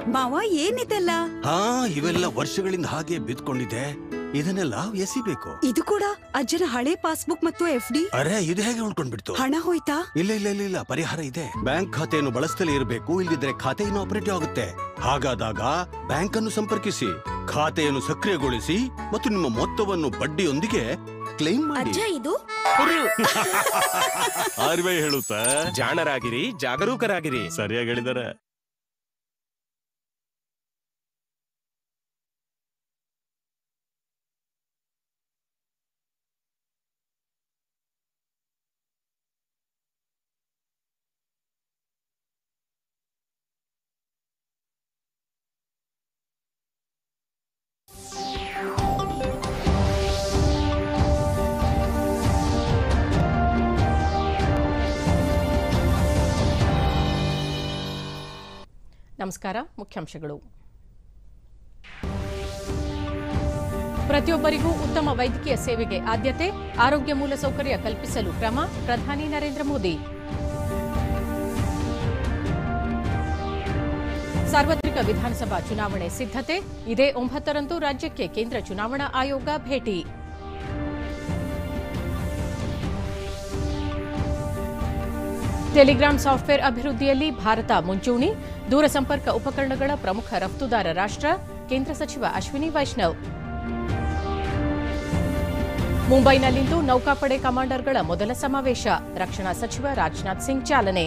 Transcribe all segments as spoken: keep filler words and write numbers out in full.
ಮಾವ ಏನಿದೆಲ್ಲ? ಹಾ, ಇವೆಲ್ಲ ವರ್ಷಗಳಿಂದ ಹಾಗೆ ಬಿದ್ಕೊಂಡಿದೆ. ಇದನ್ನೆಲ್ಲ ಎಸಿಬೇಕು. ಇದು ಕೂಡ ಅಜ್ಜನ ಹಳೆ ಪಾಸ್ಬುಕ್ ಮತ್ತು ಎಫ್ ಡಿ. ಅರೆ, ಇದು ಹೇಗೆ ಉಳ್ಕೊಂಡ್ಬಿಡ್ತು? ಹಣ ಹೋಯ್ತಾ? ಇಲ್ಲ ಇಲ್ಲ ಇಲ್ಲ ಇಲ್ಲ, ಪರಿಹಾರ ಇದೆ. ಬ್ಯಾಂಕ್ ಖಾತೆಯನ್ನು ಬಳಸ್ತಲೇ ಇರಬೇಕು, ಇಲ್ಲದಿದ್ರೆ ಖಾತೆ ಇನಾಪರೇಟಿವ್ ಆಗುತ್ತೆ. ಹಾಗಾದಾಗ ಬ್ಯಾಂಕ್ ಅನ್ನು ಸಂಪರ್ಕಿಸಿ, ಖಾತೆಯನ್ನು ಸಕ್ರಿಯಗೊಳಿಸಿ ಮತ್ತು ನಿಮ್ಮ ಮೊತ್ತವನ್ನು ಬಡ್ಡಿಯೊಂದಿಗೆ ಕ್ಲೈಮ್ ಮಾಡಿ. ಇದು ಆರ್ ಬಿ ಐ ಹೇಳುತ್ತಾ, ಜಾಣರಾಗಿರಿ, ಜಾಗರೂಕರಾಗಿರಿ. ಸರಿಯಾಗಿ ಹೇಳಿದ್ದಾರೆ. ನಮಸ್ಕಾರ. ಮುಖ್ಯಾಂಶಗಳು. ಪ್ರತಿಯೊಬ್ಬರಿಗೂ ಉತ್ತಮ ವೈದ್ಯಕೀಯ ಸೇವೆಗೆ ಆದ್ಯತೆ, ಆರೋಗ್ಯ ಮೂಲಸೌಕರ್ಯ ಕಲ್ಪಿಸಲು ಕ್ರಮ, ಪ್ರಧಾನಿ ನರೇಂದ್ರ ಮೋದಿ. ಸಾರ್ವತ್ರಿಕ ವಿಧಾನಸಭಾ ಚುನಾವಣೆ ಸಿದ್ಧತೆ, ಇದೇ ಒಂಬತ್ತರಂದು ರಾಜ್ಯಕ್ಕೆ ಕೇಂದ್ರ ಚುನಾವಣಾ ಆಯೋಗ ಭೇಟಿ. ಟೆಲಿಗ್ರಾಂ ಸಾಫ್ಟ್ವೇರ್ ಅಭಿವೃದ್ಧಿಯಲ್ಲಿ ಭಾರತ ಮುಂಚೂಣಿ, ದೂರಸಂಪರ್ಕ ಉಪಕರಣಗಳ ಪ್ರಮುಖ ರಫ್ತುದಾರ ರಾಷ್ಟ್ರ, ಕೇಂದ್ರ ಸಚಿವ ಅಶ್ವಿನಿ ವೈಷ್ಣವ್. ಮುಂಬೈನಲ್ಲಿಂದು ನೌಕಾಪಡೆ ಕಮಾಂಡರ್ಗಳ ಮೊದಲ ಸಮಾವೇಶ, ರಕ್ಷಣಾ ಸಚಿವ ರಾಜನಾಥ್ ಸಿಂಗ್ ಚಾಲನೆ.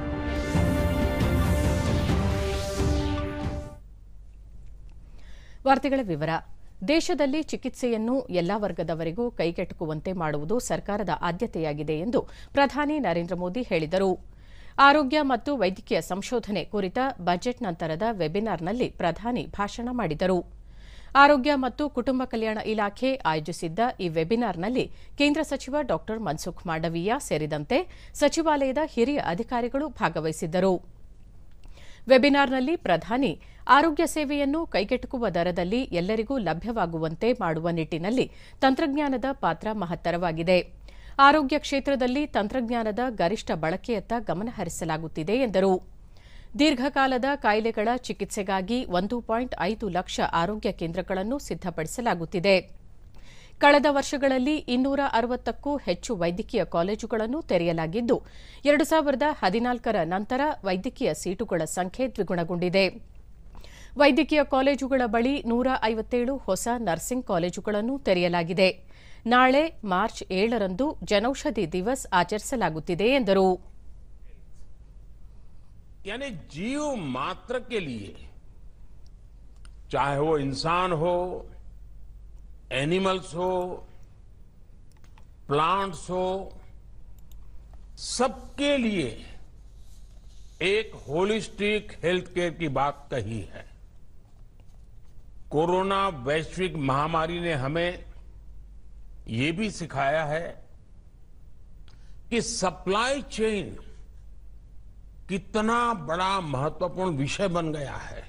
ವಾರ್ತೆಗಳ ವಿವರ. ದೇಶದಲ್ಲಿ ಚಿಕಿತ್ಸೆಯನ್ನು ಎಲ್ಲಾ ವರ್ಗದವರಿಗೂ ಕೈಗೆಟುಕುವಂತೆ ಮಾಡುವುದು ಸರ್ಕಾರದ ಆದ್ಯತೆಯಾಗಿದೆ ಎಂದು ಪ್ರಧಾನಿ ನರೇಂದ್ರ ಮೋದಿ ಹೇಳಿದರು. ಆರೋಗ್ಯ ಮತ್ತು ವೈದ್ಯಕೀಯ ಸಂಶೋಧನೆ ಕುರಿತ ಬಜೆಟ್ ನಂತರದ ವೆಬಿನಾರ್ನಲ್ಲಿ ಪ್ರಧಾನಿ ಭಾಷಣ ಮಾಡಿದರು. ಆರೋಗ್ಯ ಮತ್ತು ಕುಟುಂಬ ಕಲ್ಯಾಣ ಇಲಾಖೆ ಆಯೋಜಿಸಿದ್ದ ಈ ವೆಬಿನಾರ್ನಲ್ಲಿ ಕೇಂದ್ರ ಸಚಿವ ಡಾ ಮನ್ಸುಖ್ ಮಾಂಡವೀಯ ಸೇರಿದಂತೆ ಸಚಿವಾಲಯದ ಹಿರಿಯ ಅಧಿಕಾರಿಗಳು ಭಾಗವಹಿಸಿದ್ದರು. ವೆಬಿನಾರ್ನಲ್ಲಿ ಪ್ರಧಾನಿ ಆರೋಗ್ಯ ಸೇವೆಯನ್ನು ಕೈಗೆಟುಕುವ ದರದಲ್ಲಿ ಎಲ್ಲರಿಗೂ ಲಭ್ಯವಾಗುವಂತೆ ಮಾಡುವ ನಿಟ್ಟಿನಲ್ಲಿ ತಂತ್ರಜ್ಞಾನದ ಪಾತ್ರ ಮಹತ್ತರವಾಗಿದೆ. ಆರೋಗ್ಯ ಕ್ಷೇತ್ರದಲ್ಲಿ ತಂತ್ರಜ್ಞಾನದ ಗರಿಷ್ಠ ಬಳಕೆಯತ್ತ ಗಮನಹರಿಸಲಾಗುತ್ತಿದೆ ಎಂದರು. ದೀರ್ಘಕಾಲದ ಕಾಯಿಲೆಗಳ ಚಿಕಿತ್ಸೆಗಾಗಿ ಒಂದು ಪಾಯಿಂಟ್ ಐದು ಲಕ್ಷ ಆರೋಗ್ಯ ಕೇಂದ್ರಗಳನ್ನು ಸಿದ್ದಪಡಿಸಲಾಗುತ್ತಿದೆ. ಕಳೆದ ವರ್ಷಗಳಲ್ಲಿ ಇನ್ನೂರ ಅರವತ್ತಕ್ಕೂ ಹೆಚ್ಚು ವೈದ್ಯಕೀಯ ಕಾಲೇಜುಗಳನ್ನು ತೆರೆಯಲಾಗಿದ್ದು, ಎರಡು ಸಾವಿರದ ಹದಿನಾಲ್ಕರ ನಂತರ ವೈದ್ಯಕೀಯ ಸೀಟುಗಳ ಸಂಖ್ಯೆ ದ್ವಿಗುಣಗೊಂಡಿದೆ. ವೈದ್ಯಕೀಯ ಕಾಲೇಜುಗಳ ಬಳಿ ನೂರ ಐವತ್ತೇಳು ಹೊಸ ನರ್ಸಿಂಗ್ ಕಾಲೇಜುಗಳನ್ನು ತೆರೆಯಲಾಗಿದೆ. ನಾಳೆ ಮಾರ್ಚ್ ಏಳರಂದು ಜನೌಷಧಿ ದಿವಸ್ ಆಚರಿಸಲಾಗುತ್ತಿದೆ ಎಂದರು. यानी जीव मात्र के लिए, चाहे वो इंसान हो, एनिमल्स हो, प्लांट्स हो, सबके लिए एक होलिस्टिक हेल्थ केयर की बात कही है. कोरोना वैश्विक महामारी ने हमें ये भी सिखाया है कि सप्लाई चेन कितना बड़ा महत्वपूर्ण विषय बन गया है.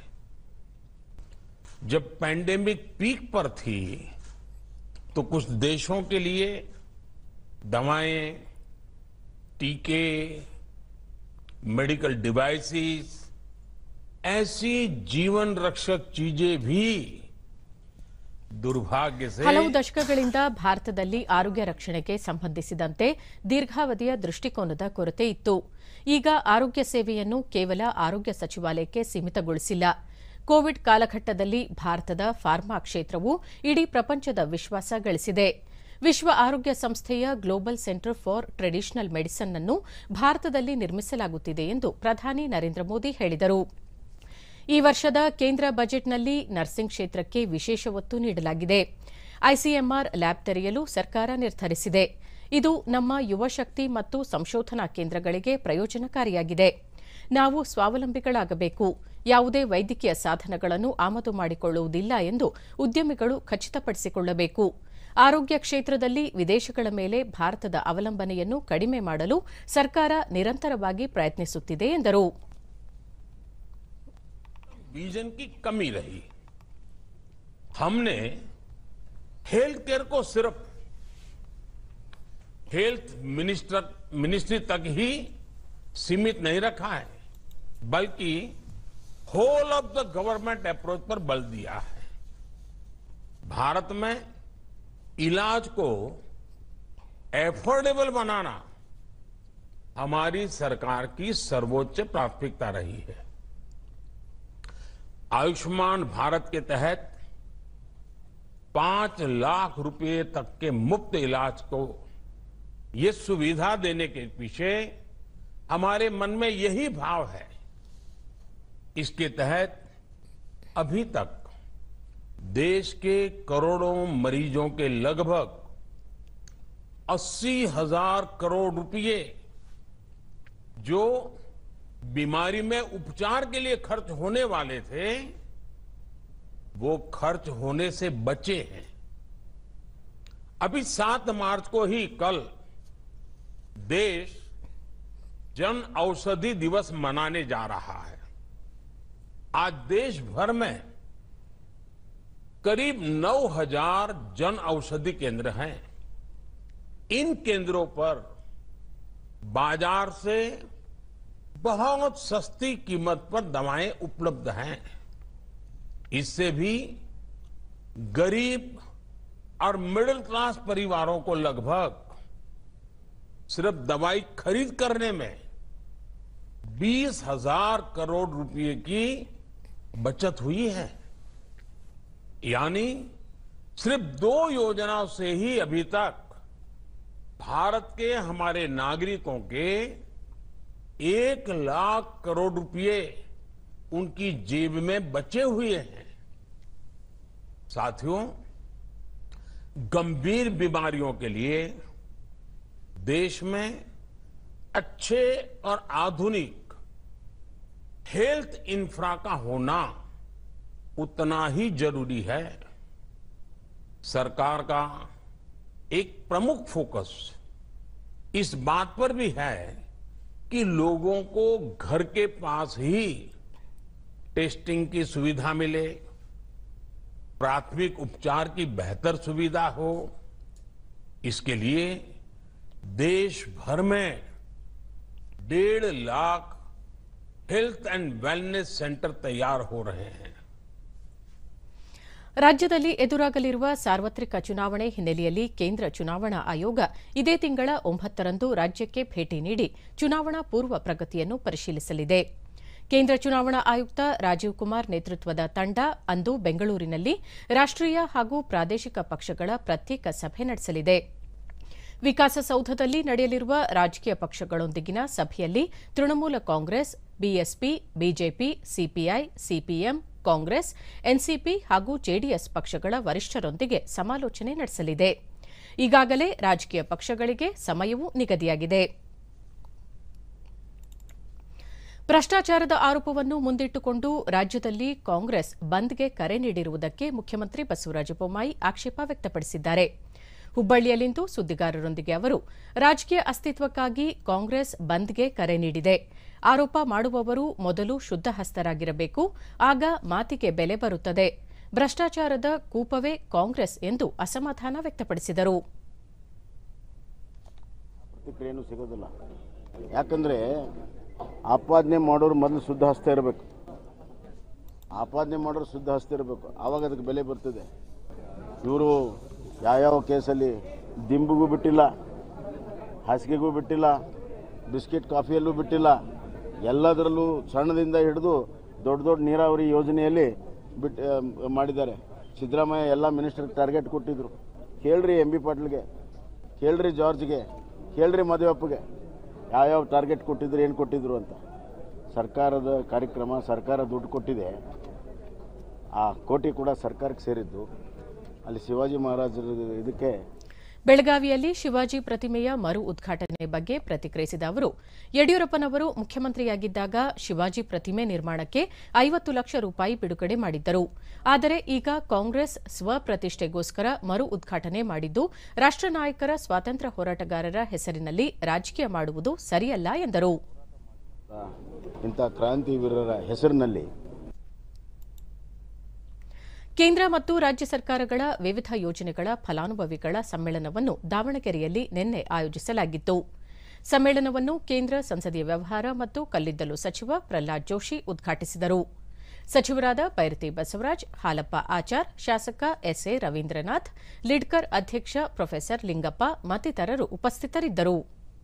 जब पैंडेमिक पीक पर थी तो कुछ देशों के लिए दवाएं, टीके, मेडिकल डिवाइसेस, ऐसी जीवन रक्षक चीजें भी ದುರ್ಭಾಗ್ಯ ಸೇ ಹಲವು ದಶಕಗಳಿಂದ ಭಾರತದಲ್ಲಿ ಆರೋಗ್ಯ ರಕ್ಷಣೆಗೆ ಸಂಬಂಧಿಸಿದಂತೆ ದೀರ್ಘಾವಧಿಯ ದೃಷ್ಟಿಕೋನದ ಕೊರತೆ ಇತ್ತು. ಈಗ ಆರೋಗ್ಯ ಸೇವೆಯನ್ನು ಕೇವಲ ಆರೋಗ್ಯ ಸಚಿವಾಲಯಕ್ಕೆ ಸೀಮಿತಗೊಳಿಸಿಲ್ಲ. ಕೋವಿಡ್ ಕಾಲಘಟ್ಟದಲ್ಲಿ ಭಾರತದ ಫಾರ್ಮಾ ಕ್ಷೇತ್ರವು ಇಡೀ ಪ್ರಪಂಚದ ವಿಶ್ವಾಸ ಗಳಿಸಿದೆ. ವಿಶ್ವ ಆರೋಗ್ಯ ಸಂಸ್ಥೆಯ global centre for traditional medicine ಅನ್ನು ಭಾರತದಲ್ಲಿ ನಿರ್ಮಿಸಲಾಗುತ್ತಿದೆ ಎಂದು ಪ್ರಧಾನಿ ನರೇಂದ್ರ ಮೋದಿ ಹೇಳಿದರು. ಈ ವರ್ಷದ ಕೇಂದ್ರ ಬಜೆಟ್ನಲ್ಲಿ ನರ್ಸಿಂಗ್ ಕ್ಷೇತ್ರಕ್ಕೆ ವಿಶೇಷ ಒತ್ತು ನೀಡಲಾಗಿದೆ. ಐಸಿಎಂಆರ್ ಲ್ಯಾಬ್ ತೆರೆಯಲು ಸರ್ಕಾರ ನಿರ್ಧರಿಸಿದೆ. ಇದು ನಮ್ಮ ಯುವ ಶಕ್ತಿ ಮತ್ತು ಸಂಶೋಧನಾ ಕೇಂದ್ರಗಳಿಗೆ ಪ್ರಯೋಜನಕಾರಿಯಾಗಿದೆ. ನಾವು ಸ್ವಾವಲಂಬಿಗಳಾಗಬೇಕು, ಯಾವುದೇ ವೈದ್ಯಕೀಯ ಸಾಧನಗಳನ್ನು ಆಮದು ಮಾಡಿಕೊಳ್ಳುವುದಿಲ್ಲ ಎಂದು ಉದ್ಯಮಿಗಳು ಖಚಿತಪಡಿಸಿಕೊಳ್ಳಬೇಕು. ಆರೋಗ್ಯ ಕ್ಷೇತ್ರದಲ್ಲಿ ವಿದೇಶಗಳ ಮೇಲೆ ಭಾರತದ ಅವಲಂಬನೆಯನ್ನು ಕಡಿಮೆ ಮಾಡಲು ಸರ್ಕಾರ ನಿರಂತರವಾಗಿ ಪ್ರಯತ್ನಿಸುತ್ತಿದೆ ಎಂದರು. विजन की कमी रही. हमने हेल्थ केयर को सिर्फ हेल्थ मिनिस्टर मिनिस्ट्री तक ही सीमित नहीं रखा है, बल्कि whole of the government approach पर बल दिया है। भारत में इलाज को एफोर्डेबल बनाना हमारी सरकार की सर्वोच्च प्राथमिकता रही है। आयुष्मान भारत के तहत पांच लाख रुपए तक के मुफ्त इलाज को ये सुविधा देने के पीछे हमारे मन में यही भाव है। इसके तहत अभी तक देश के करोड़ों मरीजों के लगभग अस्सी हजार करोड़ रुपए जो बीमारी में उपचार के लिए खर्च होने वाले थे वो खर्च होने से बचे हैं। अभी सात मार्च को ही कल देश जन औषधि दिवस मनाने जा रहा है। आज देश भर में करीब नौ हजार जन औषधि केंद्र हैं। इन केंद्रों पर बाजार से बहुत सस्ती कीमत पर दवाएं उपलब्ध हैं। इससे भी गरीब और मिडिल क्लास परिवारों को लगभग सिर्फ दवाई खरीद करने में बीस हजार करोड़ रुपए की बचत हुई है। यानी सिर्फ दो योजनाओं से ही अभी तक भारत के हमारे नागरिकों के एक लाख करोड़ रुपए उनकी जेब में बचे हुए हैं। साथियों, गंभीर बीमारियों के लिए देश में अच्छे और आधुनिक हेल्थ इंफ्रा का होना उतना ही जरूरी है। सरकार का एक प्रमुख फोकस इस बात पर भी है कि लोगों को घर के पास ही टेस्टिंग की सुविधा मिले, प्राथमिक उपचार की बेहतर सुविधा हो। इसके लिए देश भर में डेढ़ lakh health and wellness centre तैयार हो रहे हैं। ರಾಜ್ಯದಲ್ಲಿ ಎದುರಾಗಲಿರುವ ಸಾರ್ವತ್ರಿಕ ಚುನಾವಣೆ ಹಿನ್ನೆಲೆಯಲ್ಲಿ ಕೇಂದ್ರ ಚುನಾವಣಾ ಆಯೋಗ ಇದೇ ತಿಂಗಳ ಒಂಬತ್ತರಂದು ರಾಜ್ಯಕ್ಕೆ ಭೇಟಿ ನೀಡಿ ಚುನಾವಣಾ ಪೂರ್ವ ಪ್ರಗತಿಯನ್ನು ಪರಿಶೀಲಿಸಲಿದೆ. ಕೇಂದ್ರ ಚುನಾವಣಾ ಆಯುಕ್ತ ರಾಜೀವ್ ಕುಮಾರ್ ನೇತೃತ್ವದ ತಂಡ ಅಂದು ಬೆಂಗಳೂರಿನಲ್ಲಿ ರಾಷ್ಟ್ರೀಯ ಹಾಗೂ ಪ್ರಾದೇಶಿಕ ಪಕ್ಷಗಳ ಪ್ರತ್ಯೇಕ ಸಭೆ ನಡೆಸಲಿದೆ. ವಿಕಾಸಸೌಧದಲ್ಲಿ ನಡೆಯಲಿರುವ ರಾಜಕೀಯ ಪಕ್ಷಗಳೊಂದಿಗಿನ ಸಭೆಯಲ್ಲಿ Trinamool Congress, BSP, BJP, CPI, CPM, Congress, NCP ಹಾಗೂ ಜೆಡಿಎಸ್ ಪಕ್ಷಗಳ ವರಿಷ್ಠರೊಂದಿಗೆ ಸಮಾಲೋಚನೆ ನಡೆಸಲಿದೆ. ಈಗಾಗಲೇ ರಾಜಕೀಯ ಪಕ್ಷಗಳಿಗೆ ಸಮಯವೂ ನಿಗದಿಯಾಗಿದೆ. ಭ್ರಷ್ಟಾಚಾರದ ಆರೋಪವನ್ನು ಮುಂದಿಟ್ಟುಕೊಂಡು ರಾಜ್ಯದಲ್ಲಿ ಕಾಂಗ್ರೆಸ್ ಬಂದ್ಗೆ ಕರೆ ನೀಡಿರುವುದಕ್ಕೆ ಮುಖ್ಯಮಂತ್ರಿ ಬಸವರಾಜ ಬೊಮ್ಮಾಯಿ ಆಕ್ಷೇಪ ವ್ಯಕ್ತಪಡಿಸಿದ್ದಾರೆ. ಹುಬ್ಬಳ್ಳಿಯಲ್ಲಿಂದು ಸುದ್ದಿಗಾರರೊಂದಿಗೆ ಅವರು ರಾಜಕೀಯ ಅಸ್ತಿತ್ವಕ್ಕಾಗಿ ಕಾಂಗ್ರೆಸ್ ಬಂದ್ಗೆ ಕರೆ ನೀಡಿದೆ. ಆರೋಪ ಮಾಡುವವರು ಮೊದಲು ಶುದ್ಧಹಸ್ತರಾಗಿರಬೇಕು, ಆಗ ಮಾತಿಗೆ ಬೆಲೆ ಬರುತ್ತದೆ. ಭ್ರಷ್ಟಾಚಾರದ ಕೂಪವೇ ಕಾಂಗ್ರೆಸ್ ಎಂದು ಅಸಮಾಧಾನ ವ್ಯಕ್ತಪಡಿಸಿದರು. ಪ್ರತಿಕ್ರಿಯೆನೂ ಸಿಗೋದಿಲ್ಲ. ಯಾಕಂದ್ರೆ ಆಪಾದನೆ ಮಾಡೋರು ಮೊದಲು ಶುದ್ಧ ಹಸ್ತ ಇರಬೇಕು. ಆಪಾದನೆ ಮಾಡೋರು ಶುದ್ಧ ಹಸ್ತ ಇರಬೇಕು, ಆವಾಗ ಅದಕ್ಕೆ ಬೆಲೆ ಬರ್ತದೆ. ಇವರು ಯಾವ್ಯಾವ ಕೇಸಲ್ಲಿ ದಿಂಬಿಗೂ ಬಿಟ್ಟಿಲ್ಲ, ಹಾಸಿಗೆಗೂ ಬಿಟ್ಟಿಲ್ಲ, ಬಿಸ್ಕೆಟ್ ಕಾಫಿಯಲ್ಲೂ ಬಿಟ್ಟಿಲ್ಲ, ಎಲ್ಲದರಲ್ಲೂ ಸಣ್ಣದಿಂದ ಹಿಡಿದು ದೊಡ್ಡ ದೊಡ್ಡ ನೀರಾವರಿ ಯೋಜನೆಯಲ್ಲಿ ಬಿಟ್ಟು ಮಾಡಿದ್ದಾರೆ. ಸಿದ್ದರಾಮಯ್ಯ ಎಲ್ಲ ಮಿನಿಸ್ಟರ್ಗೆ ಟಾರ್ಗೆಟ್ ಕೊಟ್ಟಿದ್ರು. ಕೇಳ್ರಿ ಎಂ ಬಿ ಪಾಟೀಲ್ಗೆ, ಕೇಳ್ರಿ ಜಾರ್ಜ್ಗೆ, ಕೇಳ್ರಿ ಮದುವೆಪ್ಪಗೆ ಯಾವ್ಯಾವ ಟಾರ್ಗೆಟ್ ಕೊಟ್ಟಿದ್ರು, ಏನು ಕೊಟ್ಟಿದ್ರು ಅಂತ. ಸರ್ಕಾರದ ಕಾರ್ಯಕ್ರಮ, ಸರ್ಕಾರ ದುಡ್ಡು ಕೊಟ್ಟಿದೆ. ಆ ಕೋಟಿ ಕೂಡ ಸರ್ಕಾರಕ್ಕೆ ಸೇರಿದ್ದು. ಅಲ್ಲಿ ಶಿವಾಜಿ ಮಹಾರಾಜರ ಇದಕ್ಕೆ ಬೆಳಗಾವಿಯಲ್ಲಿ ಶಿವಾಜಿ ಪ್ರತಿಮೆಯ ಮರು ಉದ್ಘಾಟನೆ ಬಗ್ಗೆ ಪ್ರತಿಕ್ರಿಯಿಸಿದ ಅವರು, ಯಡಿಯೂರಪ್ಪನವರು ಮುಖ್ಯಮಂತ್ರಿಯಾಗಿದ್ದಾಗ ಶಿವಾಜಿ ಪ್ರತಿಮೆ ನಿರ್ಮಾಣಕ್ಕೆ ಐವತ್ತು ಲಕ್ಷ ರೂಪಾಯಿ ಬಿಡುಗಡೆ ಮಾಡಿದ್ದರು. ಆದರೆ ಈಗ ಕಾಂಗ್ರೆಸ್ ಸ್ವಪ್ರತಿಷ್ಠೆಗೋಸ್ಕರ ಮರು ಉದ್ಘಾಟನೆ ಮಾಡಿದ್ದು ರಾಷ್ಟ್ರ ನಾಯಕರ ಸ್ವಾತಂತ್ರ್ಯ ಹೋರಾಟಗಾರರ ಹೆಸರಿನಲ್ಲಿ ರಾಜಕೀಯ ಮಾಡುವುದು ಸರಿಯಲ್ಲ ಎಂದರು. ಇಂಥ ಕ್ರಾಂತಿವೀರರ ಹೆಸರಿನಲ್ಲಿ ಕೇಂದ್ರ ಮತ್ತು ರಾಜ್ಯ ಸರ್ಕಾರಗಳ ವಿವಿಧ ಯೋಜನೆಗಳ ಫಲಾನುಭವಿಗಳ ಸಮ್ಮೇಳನವನ್ನು ದಾವಣಗೆರೆಯಲ್ಲಿ ನಿನ್ನೆ ಆಯೋಜಿಸಲಾಗಿತ್ತು. ಸಮ್ಮೇಳನವನ್ನು ಕೇಂದ್ರ ಸಂಸದೀಯ ವ್ಯವಹಾರ ಮತ್ತು ಕಲ್ಲಿದ್ದಲು ಸಚಿವ ಪ್ರಹ್ಲಾದ್ ಜೋಶಿ ಉದ್ಘಾಟಿಸಿದರು. ಸಚಿವರಾದ ಬೈರತಿ ಬಸವರಾಜ್, ಹಾಲಪ್ಪ ಆಚಾರ್, ಶಾಸಕ ಎಸ್ಎ ರವೀಂದ್ರನಾಥ್, ಲಿಡ್ಕರ್ ಅಧ್ಯಕ್ಷ ಪ್ರೊಫೆಸರ್ ಲಿಂಗಪ್ಪ ಮತ್ತಿತರರು ಉಪಸ್ಥಿತರಿದ್ದರು.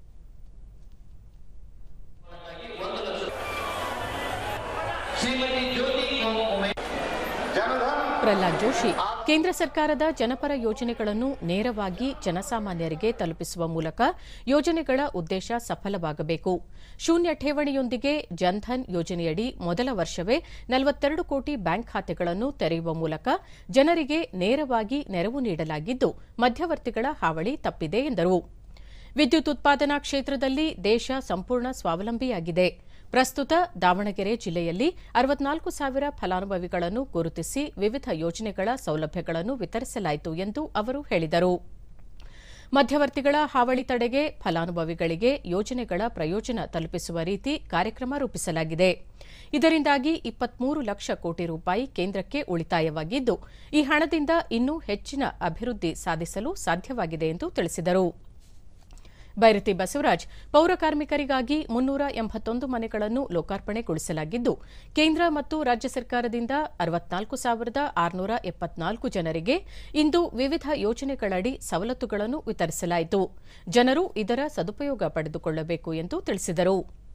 ಪ್ರಹ್ಲಾದ್ ಜೋಶಿ, ಕೇಂದ್ರ ಸರ್ಕಾರದ ಜನಪರ ಯೋಜನೆಗಳನ್ನು ನೇರವಾಗಿ ಜನಸಾಮಾನ್ಯರಿಗೆ ತಲುಪಿಸುವ ಮೂಲಕ ಯೋಜನೆಗಳ ಉದ್ದೇಶ ಸಫಲವಾಗಬೇಕು. ಶೂನ್ಯ ಠೇವಣಿಯೊಂದಿಗೆ ಜನ್ಧನ್ ಯೋಜನೆಯಡಿ ಮೊದಲ ವರ್ಷವೇ ನಲವತ್ತೆರಡು ಕೋಟಿ ಬ್ಯಾಂಕ್ ಖಾತೆಗಳನ್ನು ತೆರೆಯುವ ಮೂಲಕ ಜನರಿಗೆ ನೇರವಾಗಿ ನೆರವು ನೀಡಲಾಗಿದ್ದು, ಮಧ್ಯವರ್ತಿಗಳ ಹಾವಳಿ ತಪ್ಪಿದೆ ಎಂದರು. ವಿದ್ಯುತ್ ಉತ್ಪಾದನಾ ಕ್ಷೇತ್ರದಲ್ಲಿ ದೇಶ ಸಂಪೂರ್ಣ ಸ್ವಾವಲಂಬಿಯಾಗಿದೆ. ಪ್ರಸ್ತುತ ದಾವಣಗೆರೆ ಜಿಲ್ಲೆಯಲ್ಲಿ ಅರವತ್ನಾಲ್ಕು ಸಾವಿರ ಫಲಾನುಭವಿಗಳನ್ನು ಗುರುತಿಸಿ ವಿವಿಧ ಯೋಜನೆಗಳ ಸೌಲಭ್ಯಗಳನ್ನು ವಿತರಿಸಲಾಯಿತು ಎಂದು ಅವರು ಹೇಳಿದರು. ಮಧ್ಯವರ್ತಿಗಳ ಹಾವಳಿ ತಡೆಗೆ ಫಲಾನುಭವಿಗಳಿಗೆ ಯೋಜನೆಗಳ ಪ್ರಯೋಜನ ತಲುಪಿಸುವ ರೀತಿ ಕಾರ್ಯಕ್ರಮ ರೂಪಿಸಲಾಗಿದೆ. ಇದರಿಂದಾಗಿ ಇಪ್ಪತ್ಮೂರು ಲಕ್ಷ ಕೋಟಿ ರೂಪಾಯಿ ಕೇಂದ್ರಕ್ಕೆ ಉಳಿತಾಯವಾಗಿದ್ದು, ಈ ಹಣದಿಂದ ಇನ್ನೂ ಹೆಚ್ಚಿನ ಅಭಿವೃದ್ಧಿ ಸಾಧಿಸಲು ಸಾಧ್ಯವಾಗಿದೆ ಎಂದು ತಿಳಿಸಿದರು. ಬೈರತಿ ಬಸವರಾಜ್, ಪೌರ ಕಾರ್ಮಿಕರಿಗಾಗಿ ಮುನ್ನೂರ ಎಂಬತ್ತೊಂದು ಮನೆಗಳನ್ನು ಲೋಕಾರ್ಪಣೆಗೊಳಿಸಲಾಗಿದ್ದು, ಕೇಂದ್ರ ಮತ್ತು ರಾಜ್ಯ ಸರ್ಕಾರದಿಂದ ಅರವತ್ನಾಲ್ಕು ಸಾವಿರದ ಆರುನೂರ ಎಪ್ಪತ್ನಾಲ್ಕು ಜನರಿಗೆ ಇಂದು ವಿವಿಧ ಯೋಜನೆಗಳಡಿ ಸವಲತ್ತುಗಳನ್ನು ವಿತರಿಸಲಾಯಿತು. ಜನರು ಇದರ ಸದುಪಯೋಗ ಪಡೆದುಕೊಳ್ಳಬೇಕು ಎಂದು ತಿಳಿಸಿದರು.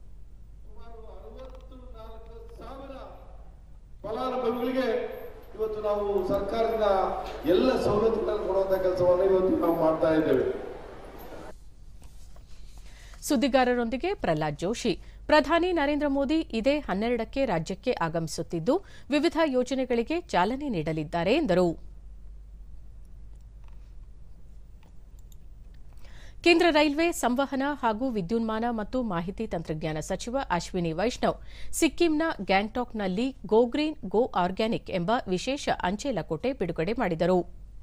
ಫಲಾನುಭವಿಗಳಿಗೆ ಇವತ್ತು ನಾವು ಸರ್ಕಾರದಿಂದ ಎಲ್ಲ ಸವಲತ್ತುಗಳನ್ನು ಕೊಡುವಂತಹ ಕೆಲಸವನ್ನು ಇವತ್ತು ನಾವು ಮಾಡ್ತಾ ಇದ್ದೇವೆ. ಸುದ್ದಿಗಾರರೊಂದಿಗೆ ಪ್ರಹ್ಲಾದ್ ಜೋಶಿ, ಪ್ರಧಾನಿ ನರೇಂದ್ರ ಮೋದಿ ಇದೇ ಹನ್ನೆರಡಕ್ಕೆ ರಾಜ್ಯಕ್ಕೆ ಆಗಮಿಸುತ್ತಿದ್ದು, ವಿವಿಧ ಯೋಜನೆಗಳಿಗೆ ಚಾಲನೆ ನೀಡಲಿದ್ದಾರೆ ಎಂದರು. ಕೇಂದ್ರ ರೈಲ್ವೆ, ಸಂವಹನ ಹಾಗೂ ವಿದ್ಯುನ್ಮಾನ ಮತ್ತು ಮಾಹಿತಿ ತಂತ್ರಜ್ಞಾನ ಸಚಿವ ಅಶ್ವಿನಿ ವೈಷ್ಣವ್ ಸಿಕ್ಕಿಂನ ಗ್ಯಾಂಗ್ಟಾಕ್ನಲ್ಲಿ ಗೋ ಗ್ರೀನ್ ಗೋ ಆರ್ಗ್ಯಾನಿಕ್ ಎಂಬ ವಿಶೇಷ ಅಂಚೆ ಲಕೋಟೆ ಬಿಡುಗಡೆ ಮಾಡಿದರು.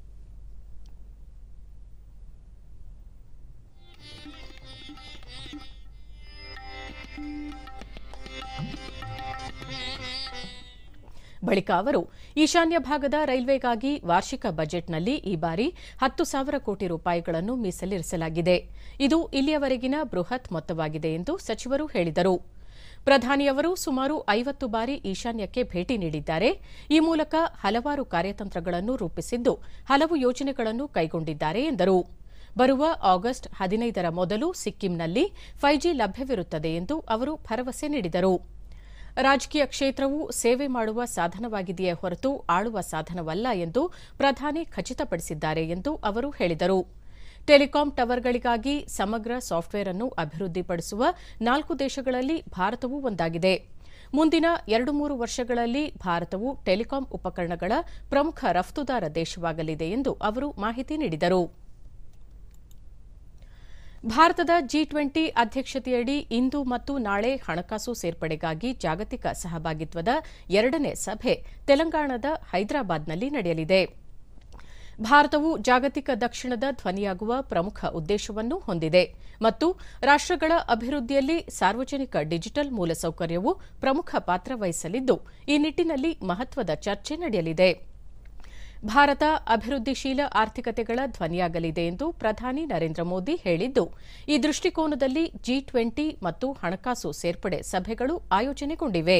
ಬಳಿಕ ಅವರು ಈಶಾನ್ಯ ಭಾಗದ ರೈಲ್ವೆಗಾಗಿ ವಾರ್ಷಿಕ ಬಜೆಟ್ನಲ್ಲಿ ಈ ಬಾರಿ ಹತ್ತು ಸಾವಿರ ಕೋಟಿ ರೂಪಾಯಿಗಳನ್ನು ಮೀಸಲಿರಿಸಲಾಗಿದೆ. ಇದು ಇಲ್ಲಿಯವರೆಗಿನ ಬೃಹತ್ ಮೊತ್ತವಾಗಿದೆ ಎಂದು ಸಚಿವರು ಹೇಳಿದರು. ಪ್ರಧಾನಿಯವರು ಸುಮಾರು ಐವತ್ತು ಬಾರಿ ಈಶಾನ್ಯಕ್ಕೆ ಭೇಟಿ ನೀಡಿದ್ದಾರೆ. ಈ ಮೂಲಕ ಹಲವಾರು ಕಾರ್ಯತಂತ್ರಗಳನ್ನು ರೂಪಿಸಿದ್ದು, ಹಲವು ಯೋಜನೆಗಳನ್ನು ಕೈಗೊಂಡಿದ್ದಾರೆ ಎಂದರು. ಬರುವ ಆಗಸ್ಟ್ ಹದಿನೈದರ ಮೊದಲು ಸಿಕ್ಕಿಂನಲ್ಲಿ ಫೈವ್ ಜಿ ಲಭ್ಯವಿರುತ್ತದೆ ಎಂದು ಅವರು ಭರವಸೆ ನೀಡಿದರು. ರಾಜಕೀಯ ಕ್ಷೇತ್ರವು ಸೇವೆ ಮಾಡುವ ಸಾಧನವಾಗಿದೆಯೇ ಹೊರತು ಆಳುವ ಸಾಧನವಲ್ಲ ಎಂದು ಪ್ರಧಾನಿ ಖಚಿತಪಡಿಸಿದ್ದಾರೆ ಎಂದು ಅವರು ಹೇಳಿದರು. ಟೆಲಿಕಾಂ ಟವರ್ಗಳಿಗಾಗಿ ಸಮಗ್ರ ಸಾಫ್ಟ್ವೇರ್ ಅನ್ನು ಅಭಿವೃದ್ಧಿಪಡಿಸುವ ನಾಲ್ಕು ದೇಶಗಳಲ್ಲಿ ಭಾರತವೂ ಒಂದಾಗಿದೆ. ಮುಂದಿನ ಎರಡು ಮೂರು ವರ್ಷಗಳಲ್ಲಿ ಭಾರತವು ಟೆಲಿಕಾಂ ಉಪಕರಣಗಳ ಪ್ರಮುಖ ರಫ್ತುದಾರ ದೇಶವಾಗಲಿದೆ ಎಂದು ಅವರು ಮಾಹಿತಿ ನೀಡಿದರು. ಭಾರತದ ಜಿ ಟ್ವೆಂಟಿ ಅಧ್ಯಕ್ಷತೆಯಡಿ ಇಂದು ಮತ್ತು ನಾಳೆ ಹಣಕಾಸು ಸೇರ್ಪಡೆಗಾಗಿ ಜಾಗತಿಕ ಸಹಭಾಗಿತ್ವದ ಎರಡನೇ ಸಭೆ ತೆಲಂಗಾಣದ ಹೈದರಾಬಾದ್ನಲ್ಲಿ ನಡೆಯಲಿದೆ. ಭಾರತವು ಜಾಗತಿಕ ದಕ್ಷಿಣದ ಧ್ವನಿಯಾಗುವ ಪ್ರಮುಖ ಉದ್ದೇಶವನ್ನು ಹೊಂದಿದೆ ಮತ್ತು ರಾಷ್ಟಗಳ ಅಭಿವೃದ್ಧಿಯಲ್ಲಿ ಸಾರ್ವಜನಿಕ ಡಿಜಿಟಲ್ ಮೂಲಸೌಕರ್ಯವು ಪ್ರಮುಖ ಪಾತ್ರ ವಹಿಸಲಿದ್ದು, ಈ ನಿಟ್ಟಿನಲ್ಲಿ ಮಹತ್ವದ ಚರ್ಚೆ ನಡೆಯಲಿದೆ. ಭಾರತ ಅಭಿವೃದ್ಧಿಶೀಲ ಆರ್ಥಿಕತೆಗಳ ಧ್ವನಿಯಾಗಲಿದೆ ಎಂದು ಪ್ರಧಾನಿ ನರೇಂದ್ರ ಮೋದಿ ಹೇಳಿದ್ದು, ಈ ದೃಷ್ಟಿಕೋನದಲ್ಲಿ ಜಿ ಟ್ವೆಂಟಿ ಮತ್ತು ಹಣಕಾಸು ಸೇರ್ಪಡೆ ಸಭೆಗಳು ಆಯೋಜನೆಗೊಂಡಿವೆ.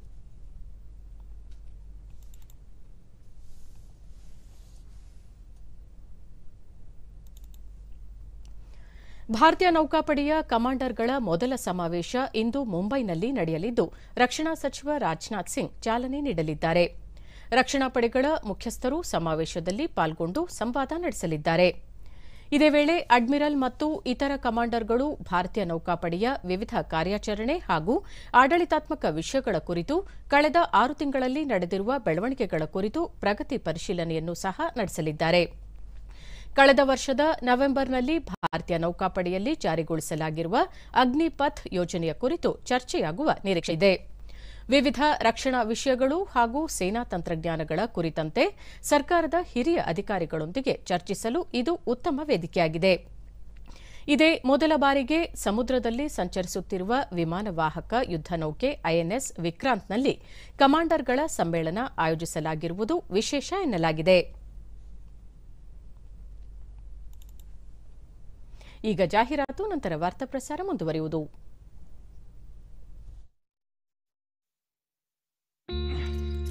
ಭಾರತೀಯ ನೌಕಾಪಡೆಯ ಕಮಾಂಡರ್ಗಳ ಮೊದಲ ಸಮಾವೇಶ ಇಂದು ಮುಂಬೈನಲ್ಲಿ ನಡೆಯಲಿದ್ದು, ರಕ್ಷಣಾ ಸಚಿವ ರಾಜನಾಥ್ ಸಿಂಗ್ ಚಾಲನೆ ನೀಡಲಿದ್ದಾರೆ. ರಕ್ಷಣಾ ಪಡೆಗಳ ಮುಖ್ಯಸ್ಥರು ಸಮಾವೇಶದಲ್ಲಿ ಪಾಲ್ಗೊಂಡು ಸಂವಾದ ನಡೆಸಲಿದ್ದಾರೆ. ಇದೇ ವೇಳೆ ಅಡ್ಮಿರಲ್ ಮತ್ತು ಇತರ ಕಮಾಂಡರ್ಗಳು ಭಾರತೀಯ ನೌಕಾಪಡೆಯ ವಿವಿಧ ಕಾರ್ಯಾಚರಣೆ ಹಾಗೂ ಆಡಳಿತಾತ್ಮಕ ವಿಷಯಗಳ ಕುರಿತು ಕಳೆದ ಆರು ತಿಂಗಳಲ್ಲಿ ನಡೆದಿರುವ ಬೆಳವಣಿಗೆಗಳ ಕುರಿತು ಪ್ರಗತಿ ಪರಿಶೀಲನೆಯನ್ನು ಸಹ ನಡೆಸಲಿದ್ದಾರೆ. ಕಳೆದ ವರ್ಷದ ನವೆಂಬರ್ನಲ್ಲಿ ಭಾರತೀಯ ನೌಕಾಪಡೆಯಲ್ಲಿ ಜಾರಿಗೊಳಿಸಲಾಗಿರುವ ಅಗ್ನಿಪಥ್ ಯೋಜನೆಯ ಕುರಿತು ಚರ್ಚೆಯಾಗುವ ನಿರೀಕ್ಷೆಯಿದೆ. ವಿವಿಧ ರಕ್ಷಣಾ ವಿಷಯಗಳು ಹಾಗೂ ಸೇನಾ ತಂತ್ರಜ್ಞಾನಗಳ ಕುರಿತಂತೆ ಸರ್ಕಾರದ ಹಿರಿಯ ಅಧಿಕಾರಿಗಳೊಂದಿಗೆ ಚರ್ಚಿಸಲು ಇದು ಉತ್ತಮ ವೇದಿಕೆಯಾಗಿದೆ. ಇದೇ ಮೊದಲ ಬಾರಿಗೆ ಸಮುದ್ರದಲ್ಲಿ ಸಂಚರಿಸುತ್ತಿರುವ ವಿಮಾನವಾಹಕ ಯುದ್ಧ ನೌಕೆ ಐಎನ್ಎಸ್ ವಿಕ್ರಾಂತ್ನಲ್ಲಿ ಕಮಾಂಡರ್ಗಳ ಸಮ್ಮೇಳನ ಆಯೋಜಿಸಲಾಗಿರುವುದು ವಿಶೇಷ ಎನ್ನಲಾಗಿದೆ. ಈಗ ಜಾಹೀರಾತು, ನಂತರ ವಾರ್ತಾ ಪ್ರಸಾರ ಮುಂದುವರಿಯುವುದು.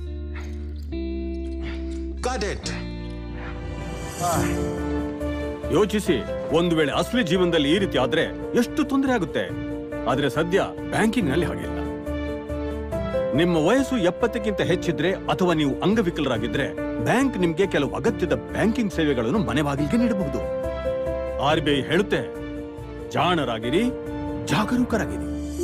ಯೋಚಿಸಿ, ಒಂದು ವೇಳೆ ಅಸಲಿ ಜೀವನದಲ್ಲಿ ಈ ರೀತಿ ಆದ್ರೆ ಎಷ್ಟು ತೊಂದರೆ ಆಗುತ್ತೆ. ಆದ್ರೆ ಸದ್ಯ ಬ್ಯಾಂಕಿಂಗ್ ನಲ್ಲಿ ಹಾಗಿಲ್ಲ. ನಿಮ್ಮ ವಯಸ್ಸು ಎಪ್ಪತ್ತಕ್ಕಿಂತ ಹೆಚ್ಚಿದ್ರೆ ಅಥವಾ ನೀವು ಅಂಗವಿಕಲರಾಗಿದ್ರೆ ಬ್ಯಾಂಕ್ ನಿಮ್ಗೆ ಕೆಲವು ಅಗತ್ಯದ ಬ್ಯಾಂಕಿಂಗ್ ಸೇವೆಗಳನ್ನು ಮನೆ ಬಾಗಿಲಿಗೆ ನೀಡಬಹುದು. ಆರ್ ಬಿ ಐ ಹೇಳುತ್ತೆ, ಜಾಣರಾಗಿರಿ, ಜಾಗರೂಕರಾಗಿರಿ.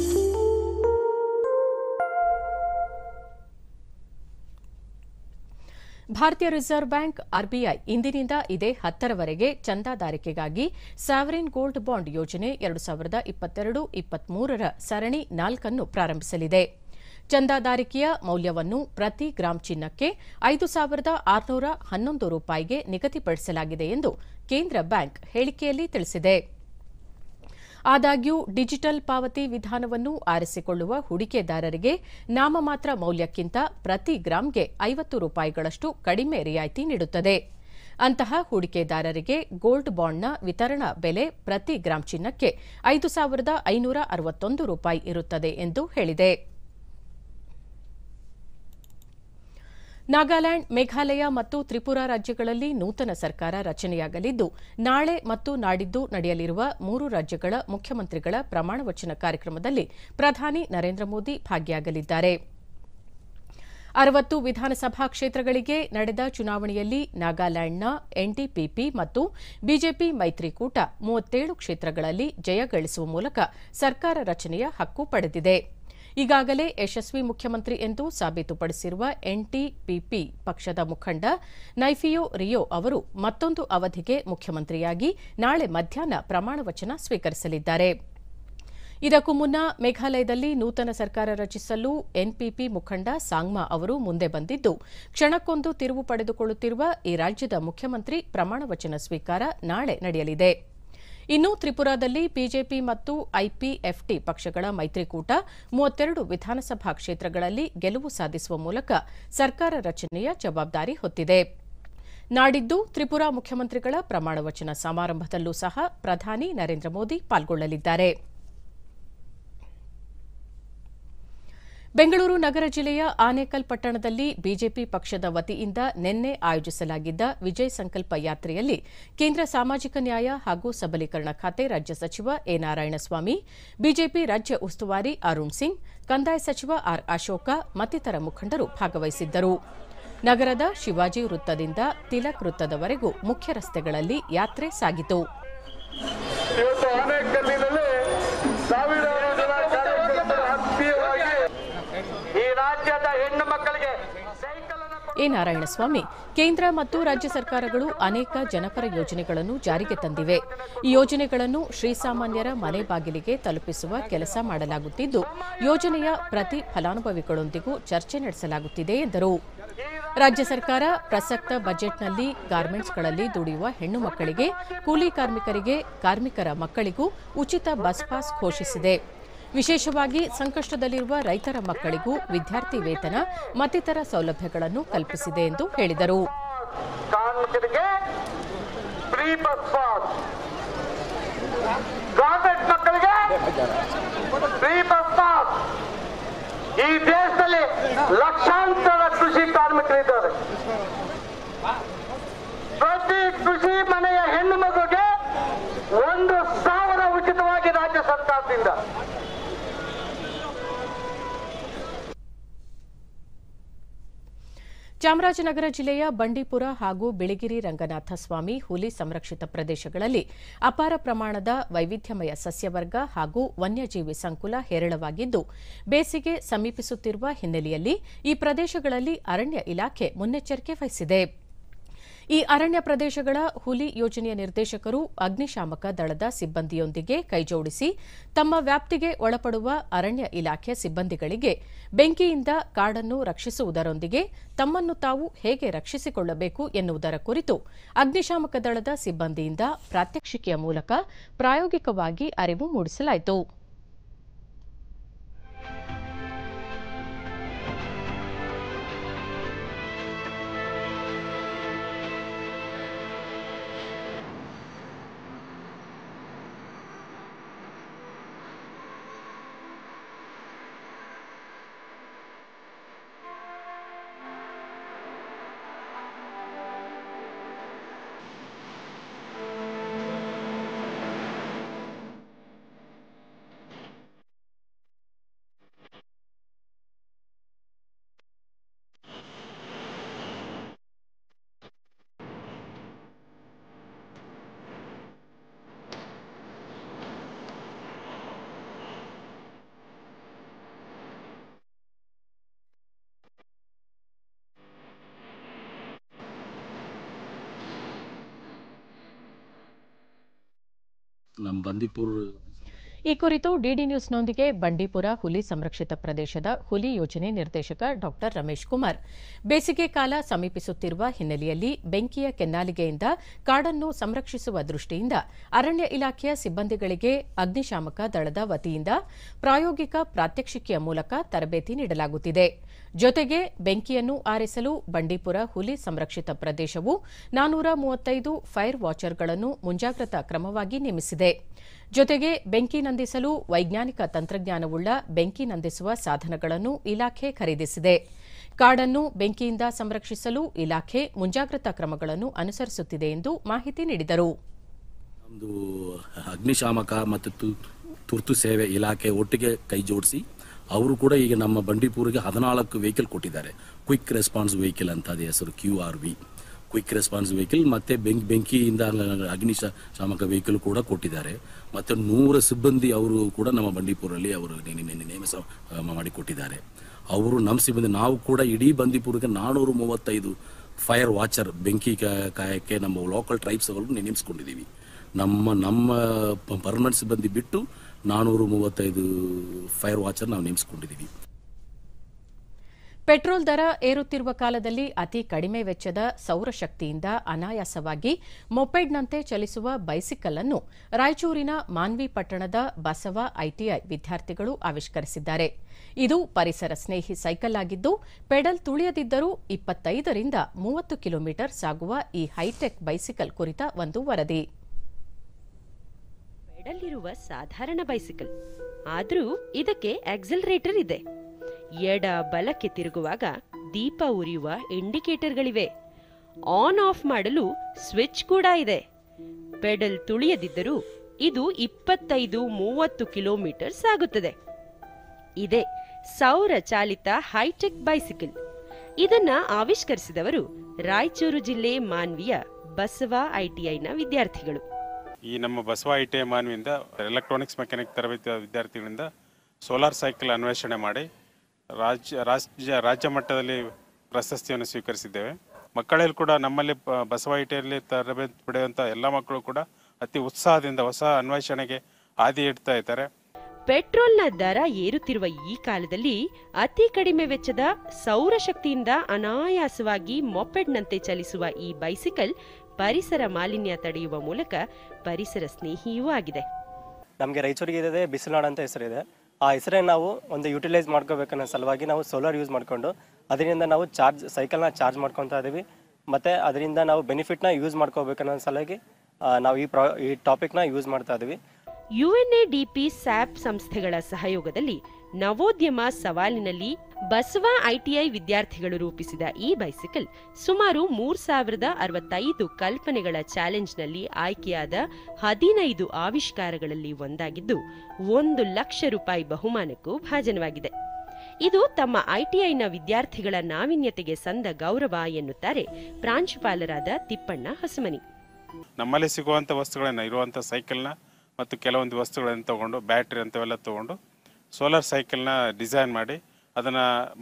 ಭಾರತೀಯ ರಿಸರ್ವ್ ಬ್ಯಾಂಕ್ ಆರ್ಬಿಐ ಇಂದಿನಿಂದ ಇದೇ ಹತ್ತರವರೆಗೆ ಚಂದಾದಾರಿಕೆಗಾಗಿ ಸಾವರಿನ್ ಗೋಲ್ಡ್ ಬಾಂಡ್ ಯೋಜನೆ ಎರಡು ಸಾವಿರದ ಇಪ್ಪತ್ತೆರಡು ಇಪ್ಪತ್ಮೂರರ ಸರಣಿ ನಾಲ್ಕನ್ನು ಪ್ರಾರಂಭಿಸಲಿದೆ. ಚಂದಾದಾರಿಕೆಯ ಮೌಲ್ಯವನ್ನು ಪ್ರತಿ ಗ್ರಾಂ ಚಿನ್ನಕ್ಕೆ ಐದು ಸಾವಿರದ ಆರುನೂರ ಹನ್ನೊಂದು ರೂಪಾಯಿಗೆ ನಿಗದಿಪಡಿಸಲಾಗಿದೆ ಎಂದು ಕೇಂದ್ರ ಬ್ಯಾಂಕ್ ಹೇಳಿಕೆಯಲ್ಲಿ ತಿಳಿಸಿದೆ. ಆದಾಗ್ಯೂ ಡಿಜಿಟಲ್ ಪಾವತಿ ವಿಧಾನವನ್ನು ಆರಿಸಿಕೊಳ್ಳುವ ಹೂಡಿಕೆದಾರರಿಗೆ ನಾಮಮಾತ್ರ ಮೌಲ್ಯಕ್ಕಿಂತ ಪ್ರತಿ ಗ್ರಾಂಗೆ ಐವತ್ತು ರೂಪಾಯಿಗಳಷ್ಟು ಕಡಿಮೆ ರಿಯಾಯಿತಿ ನೀಡುತ್ತದೆ. ಅಂತಹ ಹೂಡಿಕೆದಾರರಿಗೆ ಗೋಲ್ಡ್ ಬಾಂಡ್ನ ವಿತರಣಾ ಬೆಲೆ ಪ್ರತಿ ಗ್ರಾಂ ಚಿನ್ನಕ್ಕೆ ಐದು ಸಾವಿರದ ಐನೂರ ಅರವತ್ತೊಂದು ರೂಪಾಯಿ ಇರುತ್ತದೆ ಎಂದು ಹೇಳಿದೆ. ನಾಗಾಲ್ಯಾಂಡ್, ಮೇಘಾಲಯ ಮತ್ತು ತ್ರಿಪುರಾ ರಾಜ್ಯಗಳಲ್ಲಿ ನೂತನ ಸರ್ಕಾರ ರಚನೆಯಾಗಲಿದ್ದು, ನಾಳೆ ಮತ್ತು ನಾಡಿದ್ದು ನಡೆಯಲಿರುವ ಮೂರು ರಾಜ್ಯಗಳ ಮುಖ್ಯಮಂತ್ರಿಗಳ ಪ್ರಮಾಣವಚನ ಕಾರ್ಯಕ್ರಮದಲ್ಲಿ ಪ್ರಧಾನಿ ನರೇಂದ್ರ ಮೋದಿ ಭಾಗಿಯಾಗಲಿದ್ದಾರೆ. ಅರವತ್ತು ವಿಧಾನಸಭಾ ಕ್ಷೇತ್ರಗಳಿಗೆ ನಡೆದ ಚುನಾವಣೆಯಲ್ಲಿ ನಾಗಾಲ್ಯಾಂಡ್ನ ಎನ್ಡಿಪಿಪಿ ಮತ್ತು ಬಿಜೆಪಿ ಮೈತ್ರಿಕೂಟ ಮೂವತ್ತೇಳು ಕ್ಷೇತ್ರಗಳಲ್ಲಿ ಜಯಗಳಿಸುವ ಮೂಲಕ ಸರ್ಕಾರ ರಚನೆಯ ಹಕ್ಕು ಪಡೆದಿದೆ. ಈಗಾಗಲೇ ಯಶಸ್ವಿ ಮುಖ್ಯಮಂತ್ರಿ ಎಂದು ಸಾಬೀತುಪಡಿಸಿರುವ ಎನ್ಟಿಪಿಪಿ ಪಕ್ಷದ ಮುಖಂಡ ನೈಫಿಯೋ ರಿಯೋ ಅವರು ಮತ್ತೊಂದು ಅವಧಿಗೆ ಮುಖ್ಯಮಂತ್ರಿಯಾಗಿ ನಾಳೆ ಮಧ್ಯಾಹ್ನ ಪ್ರಮಾಣವಚನ ಸ್ವೀಕರಿಸಲಿದ್ದಾರೆ. ಇದಕ್ಕೂ ಮುನ್ನ ಮೇಘಾಲಯದಲ್ಲಿ ನೂತನ ಸರ್ಕಾರ ರಚಿಸಲು ಎನ್ಪಿಪಿ ಮುಖಂಡ ಸಾಂಗ್ಮಾ ಅವರು ಮುಂದೆ ಬಂದಿದ್ದು, ಕ್ಷಣಕ್ಕೊಂದು ತಿರುವು ಪಡೆದುಕೊಳ್ಳುತ್ತಿರುವ ಈ ರಾಜ್ಯದ ಮುಖ್ಯಮಂತ್ರಿ ಪ್ರಮಾಣವಚನ ಸ್ವೀಕಾರ ನಾಳೆ ನಡೆಯಲಿದೆ. ಇನ್ನು ತ್ರಿಪುರಾದಲ್ಲಿ ಬಿಜೆಪಿ ಮತ್ತು ಐಪಿಎಫ್ಟಿ ಪಕ್ಷಗಳ ಮೈತ್ರಿಕೂಟ ಮೂವತ್ತೆರಡು ವಿಧಾನಸಭಾ ಕ್ಷೇತ್ರಗಳಲ್ಲಿ ಗೆಲುವು ಸಾಧಿಸುವ ಮೂಲಕ ಸರ್ಕಾರ ರಚನೆಯ ಜವಾಬ್ದಾರಿ ಹೊತ್ತಿದೆ. ನಾಡಿದ್ದು ತ್ರಿಪುರಾ ಮುಖ್ಯಮಂತ್ರಿಗಳ ಪ್ರಮಾಣವಚನ ಸಮಾರಂಭದಲ್ಲೂ ಸಹ ಪ್ರಧಾನಿ ನರೇಂದ್ರ ಮೋದಿ ಪಾಲ್ಗೊಳ್ಳಲಿದ್ದಾರೆ. ಬೆಂಗಳೂರು ನಗರ ಜಿಲ್ಲೆಯ ಆನೇಕಲ್ ಪಟ್ಟಣದಲ್ಲಿ ಬಿಜೆಪಿ ಪಕ್ಷದ ವತಿಯಿಂದ ನಿನ್ನೆ ಆಯೋಜಿಸಲಾಗಿದ್ದ ವಿಜಯ್ ಸಂಕಲ್ಪ ಯಾತ್ರೆಯಲ್ಲಿ ಕೇಂದ್ರ ಸಾಮಾಜಿಕ ನ್ಯಾಯ ಹಾಗೂ ಸಬಲೀಕರಣ ಖಾತೆ ರಾಜ್ಯ ಸಚಿವ ಎ ನಾರಾಯಣಸ್ವಾಮಿ, ಬಿಜೆಪಿ ರಾಜ್ಯ ಉಸ್ತುವಾರಿ ಅರುಣ್ ಸಿಂಗ್, ಕಂದಾಯ ಸಚಿವ ಆರ್ ಅಶೋಕ ಮತ್ತಿತರ ಮುಖಂಡರು ಭಾಗವಹಿಸಿದ್ದರು. ನಗರದ ಶಿವಾಜಿ ವೃತ್ತದಿಂದ ತಿಲಕ್ ವೃತ್ತದವರೆಗೂ ಮುಖ್ಯ ರಸ್ತೆಗಳಲ್ಲಿ ಯಾತ್ರೆ ಸಾಗಿತು. ಎ ನಾರಾಯಣಸ್ವಾಮಿ, ಕೇಂದ್ರ ಮತ್ತು ರಾಜ್ಯ ಸರ್ಕಾರಗಳು ಅನೇಕ ಜನಪರ ಯೋಜನೆಗಳನ್ನು ಜಾರಿಗೆ ತಂದಿವೆ. ಈ ಯೋಜನೆಗಳನ್ನು ಶ್ರೀಸಾಮಾನ್ಯರ ಮನೆ ಬಾಗಿಲಿಗೆ ತಲುಪಿಸುವ ಕೆಲಸ ಮಾಡಲಾಗುತ್ತಿದ್ದು, ಯೋಜನೆಯ ಪ್ರತಿ ಫಲಾನುಭವಿಗಳೊಂದಿಗೂ ಚರ್ಚೆ ನಡೆಸಲಾಗುತ್ತಿದೆ ಎಂದರು. ರಾಜ್ಯ ಸರ್ಕಾರ ಪ್ರಸಕ್ತ ಬಜೆಟ್ನಲ್ಲಿ ಗಾರ್ಮೆಂಟ್ಸ್ಗಳಲ್ಲಿ ದುಡಿಯುವ ಹೆಣ್ಣು ಮಕ್ಕಳಿಗೆ, ಕೂಲಿ ಕಾರ್ಮಿಕರಿಗೆ, ಕಾರ್ಮಿಕರ ಮಕ್ಕಳಿಗೂ ಉಚಿತ ಬಸ್ ಪಾಸ್ ಘೋಷಿಸಿದೆ. ವಿಶೇಷವಾಗಿ ಸಂಕಷ್ಟದಲ್ಲಿರುವ ರೈತರ ಮಕ್ಕಳಿಗೂ ವಿದ್ಯಾರ್ಥಿ ವೇತನ ಮತ್ತಿತರ ಸೌಲಭ್ಯಗಳನ್ನು ಕಲ್ಪಿಸಿದೆ ಎಂದು ಹೇಳಿದರು. ಈ ದೇಶದಲ್ಲಿ ಲಕ್ಷಾಂತರ ಕೃಷಿ ಕಾರ್ಮಿಕರಿದ್ದಾರೆ. ಪ್ರತಿ ಕೃಷಿ ಮನೆಯ ಹೆಣ್ಣು ಮಗುಗೆ ಒಂದು ಸಾವಿರ ಉಚಿತವಾಗಿ ರಾಜ್ಯ ಸರ್ಕಾರದಿಂದ. ಚಾಮರಾಜನಗರ ಜಿಲ್ಲೆಯ ಬಂಡೀಪುರ ಹಾಗೂ ಬಿಳಿಗಿರಿ ರಂಗನಾಥ ಸ್ವಾಮಿ ಹುಲಿ ಸಂರಕ್ಷಿತ ಪ್ರದೇಶಗಳಲ್ಲಿ ಅಪಾರ ಪ್ರಮಾಣದ ವೈವಿಧ್ಯಮಯ ಸಸ್ಯವರ್ಗ ಹಾಗೂ ವನ್ಯಜೀವಿ ಸಂಕುಲ ಹೇರಳವಾಗಿದ್ದು, ಬೇಸಿಗೆ ಸಮೀಪಿಸುತ್ತಿರುವ ಹಿನ್ನೆಲೆಯಲ್ಲಿ ಈ ಪ್ರದೇಶಗಳಲ್ಲಿ ಅರಣ್ಯ ಇಲಾಖೆ ಮುನ್ನೆಚ್ಚರಿಕೆ ವಹಿಸಿದೆ. ಈ ಅರಣ್ಯ ಪ್ರದೇಶಗಳ ಹುಲಿ ಯೋಜನೆಯ ನಿರ್ದೇಶಕರು ಅಗ್ನಿಶಾಮಕ ದಳದ ಸಿಬ್ಬಂದಿಯೊಂದಿಗೆ ಕೈಜೋಡಿಸಿ ತಮ್ಮ ವ್ಯಾಪ್ತಿಗೆ ಒಳಪಡುವ ಅರಣ್ಯ ಇಲಾಖೆ ಸಿಬ್ಬಂದಿಗಳಿಗೆ ಬೆಂಕಿಯಿಂದ ಕಾಡನ್ನು ರಕ್ಷಿಸುವುದರೊಂದಿಗೆ ತಮ್ಮನ್ನು ತಾವು ಹೇಗೆ ರಕ್ಷಿಸಿಕೊಳ್ಳಬೇಕು ಎನ್ನುವುದರ ಕುರಿತು ಅಗ್ನಿಶಾಮಕ ದಳದ ಸಿಬ್ಬಂದಿಯಿಂದ ಪ್ರಾತ್ಯಕ್ಷಿಕೆಯ ಮೂಲಕ ಪ್ರಾಯೋಗಿಕವಾಗಿ ಅರಿವು ಮೂಡಿಸಲಾಯಿತು. ನಮ್ಮ ಬಂದೀಪುರ. ಈ ಕುರಿತು ಡಿಡಿ ನ್ಯೂಸ್ನೊಂದಿಗೆ ಬಂಡೀಪುರ ಹುಲಿ ಸಂರಕ್ಷಿತ ಪ್ರದೇಶದ ಹುಲಿ ಯೋಜನೆ ನಿರ್ದೇಶಕ ಡಾ ರಮೇಶ್ ಕುಮಾರ್, ಬೇಸಿಗೆ ಕಾಲ ಸಮೀಪಿಸುತ್ತಿರುವ ಹಿನ್ನೆಲೆಯಲ್ಲಿ ಬೆಂಕಿಯ ಕೆನ್ನಾಲಿಗೆಯಿಂದ ಕಾಡನ್ನು ಸಂರಕ್ಷಿಸುವ ದೃಷ್ಟಿಯಿಂದ ಅರಣ್ಯ ಇಲಾಖೆಯ ಸಿಬ್ಬಂದಿಗಳಿಗೆ ಅಗ್ನಿಶಾಮಕ ದಳದ ವತಿಯಿಂದ ಪ್ರಾಯೋಗಿಕ ಪ್ರಾತ್ಯಕ್ಷಿಕೆಯ ಮೂಲಕ ತರಬೇತಿ ನೀಡಲಾಗುತ್ತಿದೆ. ಜೊತೆಗೆ ಬೆಂಕಿಯನ್ನು ಆರಿಸಲು ಬಂಡೀಪುರ ಹುಲಿ ಸಂರಕ್ಷಿತ ಪ್ರದೇಶವು ನಾನೂರ ಮೂವತ್ತೈದು ಫೈರ್ ವಾಚರ್ಗಳನ್ನು ಮುಂಜಾಗ್ರತಾ ಕ್ರಮವಾಗಿ ನೇಮಿಸಿದೆ. ಜೊತೆಗೆ ಬೆಂಕಿ ನಂದಿಸಲು ವೈಜ್ಞಾನಿಕ ತಂತ್ರಜ್ಞಾನವುಳ್ಳ ಬೆಂಕಿ ನಂದಿಸುವ ಸಾಧನಗಳನ್ನು ಇಲಾಖೆ ಖರೀದಿಸಿದೆ. ಕಾಡನ್ನು ಬೆಂಕಿಯಿಂದ ಸಂರಕ್ಷಿಸಲು ಇಲಾಖೆ ಮುಂಜಾಗ್ರತಾ ಕ್ರಮಗಳನ್ನು ಅನುಸರಿಸುತ್ತಿದೆ ಎಂದು ಮಾಹಿತಿ ನೀಡಿದರು. ನಮ್ಮದು ಅಗ್ನಿಶಾಮಕ ಮತ್ತು ತುರ್ತು ಸೇವೆ ಇಲಾಖೆ ಒಟ್ಟಿಗೆ ಕೈ ಜೋಡಿಸಿ ಅವರು ಕೂಡ ಈಗ ನಮ್ಮ ಬಂಡೀಪುರಿಗೆ ಹದಿನಾಲ್ಕು ವೆಹಿಕಲ್ ಕೊಟ್ಟಿದ್ದಾರೆ. ಕ್ವಿಕ್ ರೆಸ್ಪಾನ್ಸ್ ವೆಹಿಕಲ್ ಅಂತ ಅದೇ ಹೆಸರು, Q R V quick response vehicle. ಮತ್ತು ಬೆಂಕಿ ಬೆಂಕಿಯಿಂದ ಅಗ್ನಿಶಾಮಕ ವೆಹಿಕಲ್ ಕೂಡ ಕೊಟ್ಟಿದ್ದಾರೆ. ಮತ್ತು ನೂರ ಸಿಬ್ಬಂದಿ ಅವರು ಕೂಡ ನಮ್ಮ ಬಂಡೀಪುರಲ್ಲಿ ಅವರು ನೇಮಕ ಮಾಡಿಕೊಟ್ಟಿದ್ದಾರೆ. ಅವರು ನಮ್ಮ ಸಿಬ್ಬಂದಿ, ನಾವು ಕೂಡ ಇಡೀ ಬಂಡೀಪುರಕ್ಕೆ ನಾನ್ನೂರ ಮೂವತ್ತೈದು ಫೈರ್ ವಾಚರ್ ಬೆಂಕಿ ಕಾಯಕ್ಕೆ ನಮ್ಮ ಲೋಕಲ್ ಟ್ರೈಬ್ಸ್ ಅವರು ನೇಮಿಸ್ಕೊಂಡಿದ್ದೀವಿ. ನಮ್ಮ ನಮ್ಮ ಪರ್ಮನೆಂಟ್ ಸಿಬ್ಬಂದಿ ಬಿಟ್ಟು ನಾನ್ನೂರ ಮೂವತ್ತೈದು ಫೈರ್ ವಾಚರ್ ನಾವು ನೇಮಿಸಿಕೊಂಡಿದ್ದೀವಿ. ಪೆಟ್ರೋಲ್ ದರ ಏರುತ್ತಿರುವ ಕಾಲದಲ್ಲಿ ಅತಿ ಕಡಿಮೆ ವೆಚ್ಚದ ಸೌರಶಕ್ತಿಯಿಂದ ಅನಾಯಾಸವಾಗಿ ಮೊಪೆಡ್ನಂತೆ ಚಲಿಸುವ ಬೈಸಿಕಲ್ ಅನ್ನು ರಾಯಚೂರಿನ ಮಾನ್ವಿ ಪಟ್ಟಣದ ಬಸವ ಐಟಿಐ ವಿದ್ಯಾರ್ಥಿಗಳು ಆವಿಷ್ಕರಿಸಿದ್ದಾರೆ. ಇದು ಪರಿಸರ ಸ್ನೇಹಿ ಸೈಕಲ್ ಆಗಿದ್ದು, ಪೆಡಲ್ ತುಳಿಯದಿದ್ದರೂ ಇಪ್ಪತ್ತೈದರಿಂದ ಮೂವತ್ತು ಕಿಲೋಮೀಟರ್ ಸಾಗುವ ಈ ಹೈಟೆಕ್ ಬೈಸಿಕಲ್ ಕುರಿತ ಒಂದು ವರದಿ. ಪೆಡಲ್ ಸಾಧಾರಣ ಬೈಸಿಕಲ್ ಆದರೂ ಇದಕ್ಕೆ ಆಕ್ಸಲರೇಟರ್ ಇದೆ. ಎಡ ಬಲಕ್ಕೆ ತಿರುಗುವಾಗ ದೀಪ ಉರಿಯುವ ಇಂಡಿಕೇಟರ್ಗಳಿವೆ. ಆನ್ ಆಫ್ ಮಾಡಲು ಸ್ವಿಚ್ ಕೂಡ ಇದೆ. ಪೆಡಲ್ ತುಳಿಯದಿದ್ದರೂ ಇದು ಇಪ್ಪತ್ತೈದು ಮೂವತ್ತು ಕಿಲೋಮೀಟರ್ ಸಾಗುತ್ತದೆ. ಇದೇ ಸೌರ ಚಾಲಿತ ಹೈಟೆಕ್ ಬೈಸಿಕಲ್. ಇದನ್ನ ಆವಿಷ್ಕರಿಸಿದವರು ರಾಯಚೂರು ಜಿಲ್ಲೆ ಮಾನ್ವಿಯ ಬಸವ ಐಟಿಐನ ವಿದ್ಯಾರ್ಥಿಗಳು. ಈ ನಮ್ಮ ಬಸವ ಐಟಿಐ ಮಾನ್ವಿಯಿಂದ ಎಲೆಕ್ಟ್ರಾನಿಕ್ಸ್ ಮೆಕ್ಯಾನಿಕ್ ತರಬೇತಿ ವಿದ್ಯಾರ್ಥಿಗಳಿಂದ ಸೋಲಾರ್ ಸೈಕಲ್ ಅನ್ವೇಷಣೆ ಮಾಡಿ ರಾಜ್ಯ ರಾಜ್ಯ ರಾಜ್ಯ ಮಟ್ಟದಲ್ಲಿ ಪ್ರಶಸ್ತಿಯನ್ನು ಸ್ವೀಕರಿಸಿದ್ದೇವೆ. ಮಕ್ಕಳಲ್ಲಿ ಕೂಡ ನಮ್ಮಲ್ಲಿ ಬಸವ ಐಟಿಯಲ್ಲಿ ತರಬೇತಿ ಪಡೆಯುವಂಥ ಎಲ್ಲ ಮಕ್ಕಳು ಕೂಡ ಅತಿ ಉತ್ಸಾಹದಿಂದ ಹೊಸ ಅನ್ವೇಷಣೆಗೆ ಹಾದಿ ಇಡ್ತಾ ಇದ್ದಾರೆ. ಪೆಟ್ರೋಲ್ನ ದರ ಏರುತ್ತಿರುವ ಈ ಕಾಲದಲ್ಲಿ ಅತಿ ಕಡಿಮೆ ವೆಚ್ಚದ ಸೌರಶಕ್ತಿಯಿಂದ ಅನಾಯಾಸವಾಗಿ ಮೊಪೆಡ್ನಂತೆ ಚಲಿಸುವ ಈ ಬೈಸಿಕಲ್ ಪರಿಸರ ಮಾಲಿನ್ಯ ತಡೆಯುವ ಮೂಲಕ ಪರಿಸರ ಸ್ನೇಹಿಯೂ ಆಗಿದೆ. ನಮಗೆ ರಾಯಚೂರಿಗೆ ಇದೆ ಬಿಸಿಲನಾಡು ಅಂತ ಹೆಸರಿದೆ. ಆ ಹೆಸರನ್ನು ನಾವು ಒಂದು ಯುಟಿಲೈಸ್ ಮಾಡ್ಕೋಬೇಕನ್ನೋ ಸಲುವಾಗಿ ನಾವು ಸೋಲಾರ್ ಯೂಸ್ ಮಾಡಿಕೊಂಡು ಅದರಿಂದ ನಾವು ಚಾರ್ಜ್ ಸೈಕಲ್ನ ಚಾರ್ಜ್ ಮಾಡ್ಕೊತಾ ಇದ್ದೀವಿ. ಮತ್ತು ಅದರಿಂದ ನಾವು ಬೆನಿಫಿಟ್ನ ಯೂಸ್ ಮಾಡ್ಕೋಬೇಕನ್ನೋ ಸಲುವಾಗಿ ನಾವು ಈ ಪ್ರಾ ಈ ಟಾಪಿಕ್ನ ಯೂಸ್ ಮಾಡ್ತಾ ಇದ್ದೀವಿ. ಯುಎನ್ಎಡಿಪಿ ಸ್ಯಾಪ್ ಸಂಸ್ಥೆಗಳ ಸಹಯೋಗದಲ್ಲಿ ನವೋದ್ಯಮ ಸವಾಲಿನಲ್ಲಿ ಬಸವ ಐಟಿಐ ವಿದ್ಯಾರ್ಥಿಗಳು ರೂಪಿಸಿದ ಈ ಬೈಸಿಕಲ್ ಸುಮಾರು ಮೂರ್ ಸಾವಿರದ ಅರವತ್ತೈದು ಕಲ್ಪನೆಗಳ ಚಾಲೆಂಜ್ನಲ್ಲಿ ಆಯ್ಕೆಯಾದ ಹದಿನೈದು ಆವಿಷ್ಕಾರಗಳಲ್ಲಿ ಒಂದಾಗಿದ್ದು ಒಂದು ಲಕ್ಷ ರೂಪಾಯಿ ಬಹುಮಾನಕ್ಕೂ ಭಾಜನವಾಗಿದೆ. ಇದು ತಮ್ಮ ಐಟಿಐನ ವಿದ್ಯಾರ್ಥಿಗಳ ನಾವೀನ್ಯತೆಗೆ ಸಂದ ಗೌರವ ಎನ್ನುತ್ತಾರೆ ಪ್ರಾಂಶುಪಾಲರಾದ ತಿಪ್ಪಣ್ಣ ಹೊಸಮನಿ. ನಮ್ಮಲ್ಲಿ ಸಿಗುವಂಥ ವಸ್ತುಗಳನ್ನ ಇರುವಂಥ ಸೈಕಲ್ನ ಮತ್ತು ಕೆಲವೊಂದು ವಸ್ತುಗಳನ್ನು ತಗೊಂಡು ಬ್ಯಾಟ್ರಿ ಅಂತವೆಲ್ಲ ತಗೊಂಡು ಸೋಲಾರ್ ಸೈಕಲ್ನ ಡಿಸೈನ್ ಮಾಡಿ ಅದನ್ನ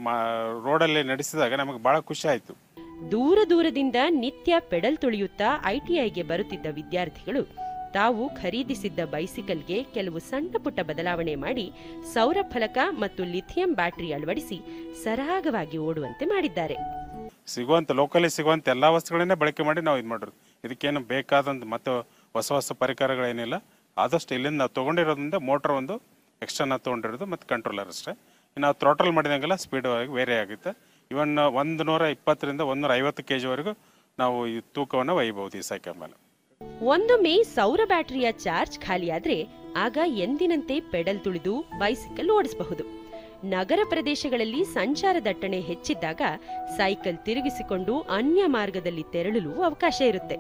ರೋಡಲ್ಲಿ ನಡೆಸಿದಾಗ ನಮಗೆ ಬಹಳ ಖುಷಿ ಆಯಿತು. ದೂರ ದೂರದಿಂದ ನಿತ್ಯ ಪೆಡಲ್ ತುಳಿಯುತ್ತಾ ಐಟಿಐಗೆ ಬರುತ್ತಿದ್ದ ವಿದ್ಯಾರ್ಥಿಗಳು ತಾವು ಖರೀದಿಸಿದ್ದ ಬೈಸಿಕಲ್ಗೆ ಕೆಲವು ಸಣ್ಣ ಪುಟ್ಟ ಬದಲಾವಣೆ ಮಾಡಿ ಸೌರ ಫಲಕ ಮತ್ತು ಲಿಥಿಯಂ ಬ್ಯಾಟರಿ ಅಳವಡಿಸಿ ಸರಾಗವಾಗಿ ಓಡುವಂತೆ ಮಾಡಿದ್ದಾರೆ. ಸಿಗುವಂತ ಲೋಕಲಿ ಸಿಗುವಂತ ಎಲ್ಲಾ ವಸ್ತುಗಳನ್ನೇ ಬಳಕೆ ಮಾಡಿ ನಾವು ಇದು ಮಾಡೋದು. ಇದಕ್ಕೇನು ಬೇಕಾದಂತ ಮತ್ತೆ ಹೊಸ ಹೊಸ ಪರಿಕರಗಳೇನಿಲ್ಲ. ಆದಷ್ಟು ಇಲ್ಲಿಂದ ನಾವು ತೊಗೊಂಡಿರೋದ್ರಿಂದ ಮೋಟರ್ ಒಂದು ಎಕ್ಸ್ಟ್ರಾ ನಾವು ತೊಗೊಂಡಿರೋದು ಮತ್ತು ಕಂಟ್ರೋಲರ್ ಅಷ್ಟೇ. ನಾವು ಥ್ರೋಟಲ್ ಮಾಡಿದಂಗೆಲ್ಲ ಸ್ಪೀಡ್ ವೇರಿ ಆಗುತ್ತೆ. ಇವನ್ ಒಂದು ನೂರ ಇಪ್ಪತ್ತರಿಂದ ಒಂದೂರ ಐವತ್ತು ಕೆ ಜಿವರೆಗೂ ನಾವು ಈ ತೂಕವನ್ನು ಒಯ್ಯಬಹುದು ಈ ಸೈಕಲ್ ಮೇಲೆ. ಒಂದೊಮ್ಮೆ ಸೌರ ಬ್ಯಾಟರಿಯ ಚಾರ್ಜ್ ಖಾಲಿಯಾದ್ರೆ ಆಗ ಎಂದಿನಂತೆ ಪೆಡಲ್ ತುಳಿದು ಬೈಸಿಕಲ್ ಓಡಿಸಬಹುದು. ನಗರ ಪ್ರದೇಶಗಳಲ್ಲಿ ಸಂಚಾರ ದಟ್ಟಣೆ ಹೆಚ್ಚಿದ್ದಾಗ ಸೈಕಲ್ ತಿರುಗಿಸಿಕೊಂಡು ಅನ್ಯ ಮಾರ್ಗದಲ್ಲಿ ತೆರಳಲು ಅವಕಾಶ ಇರುತ್ತೆ.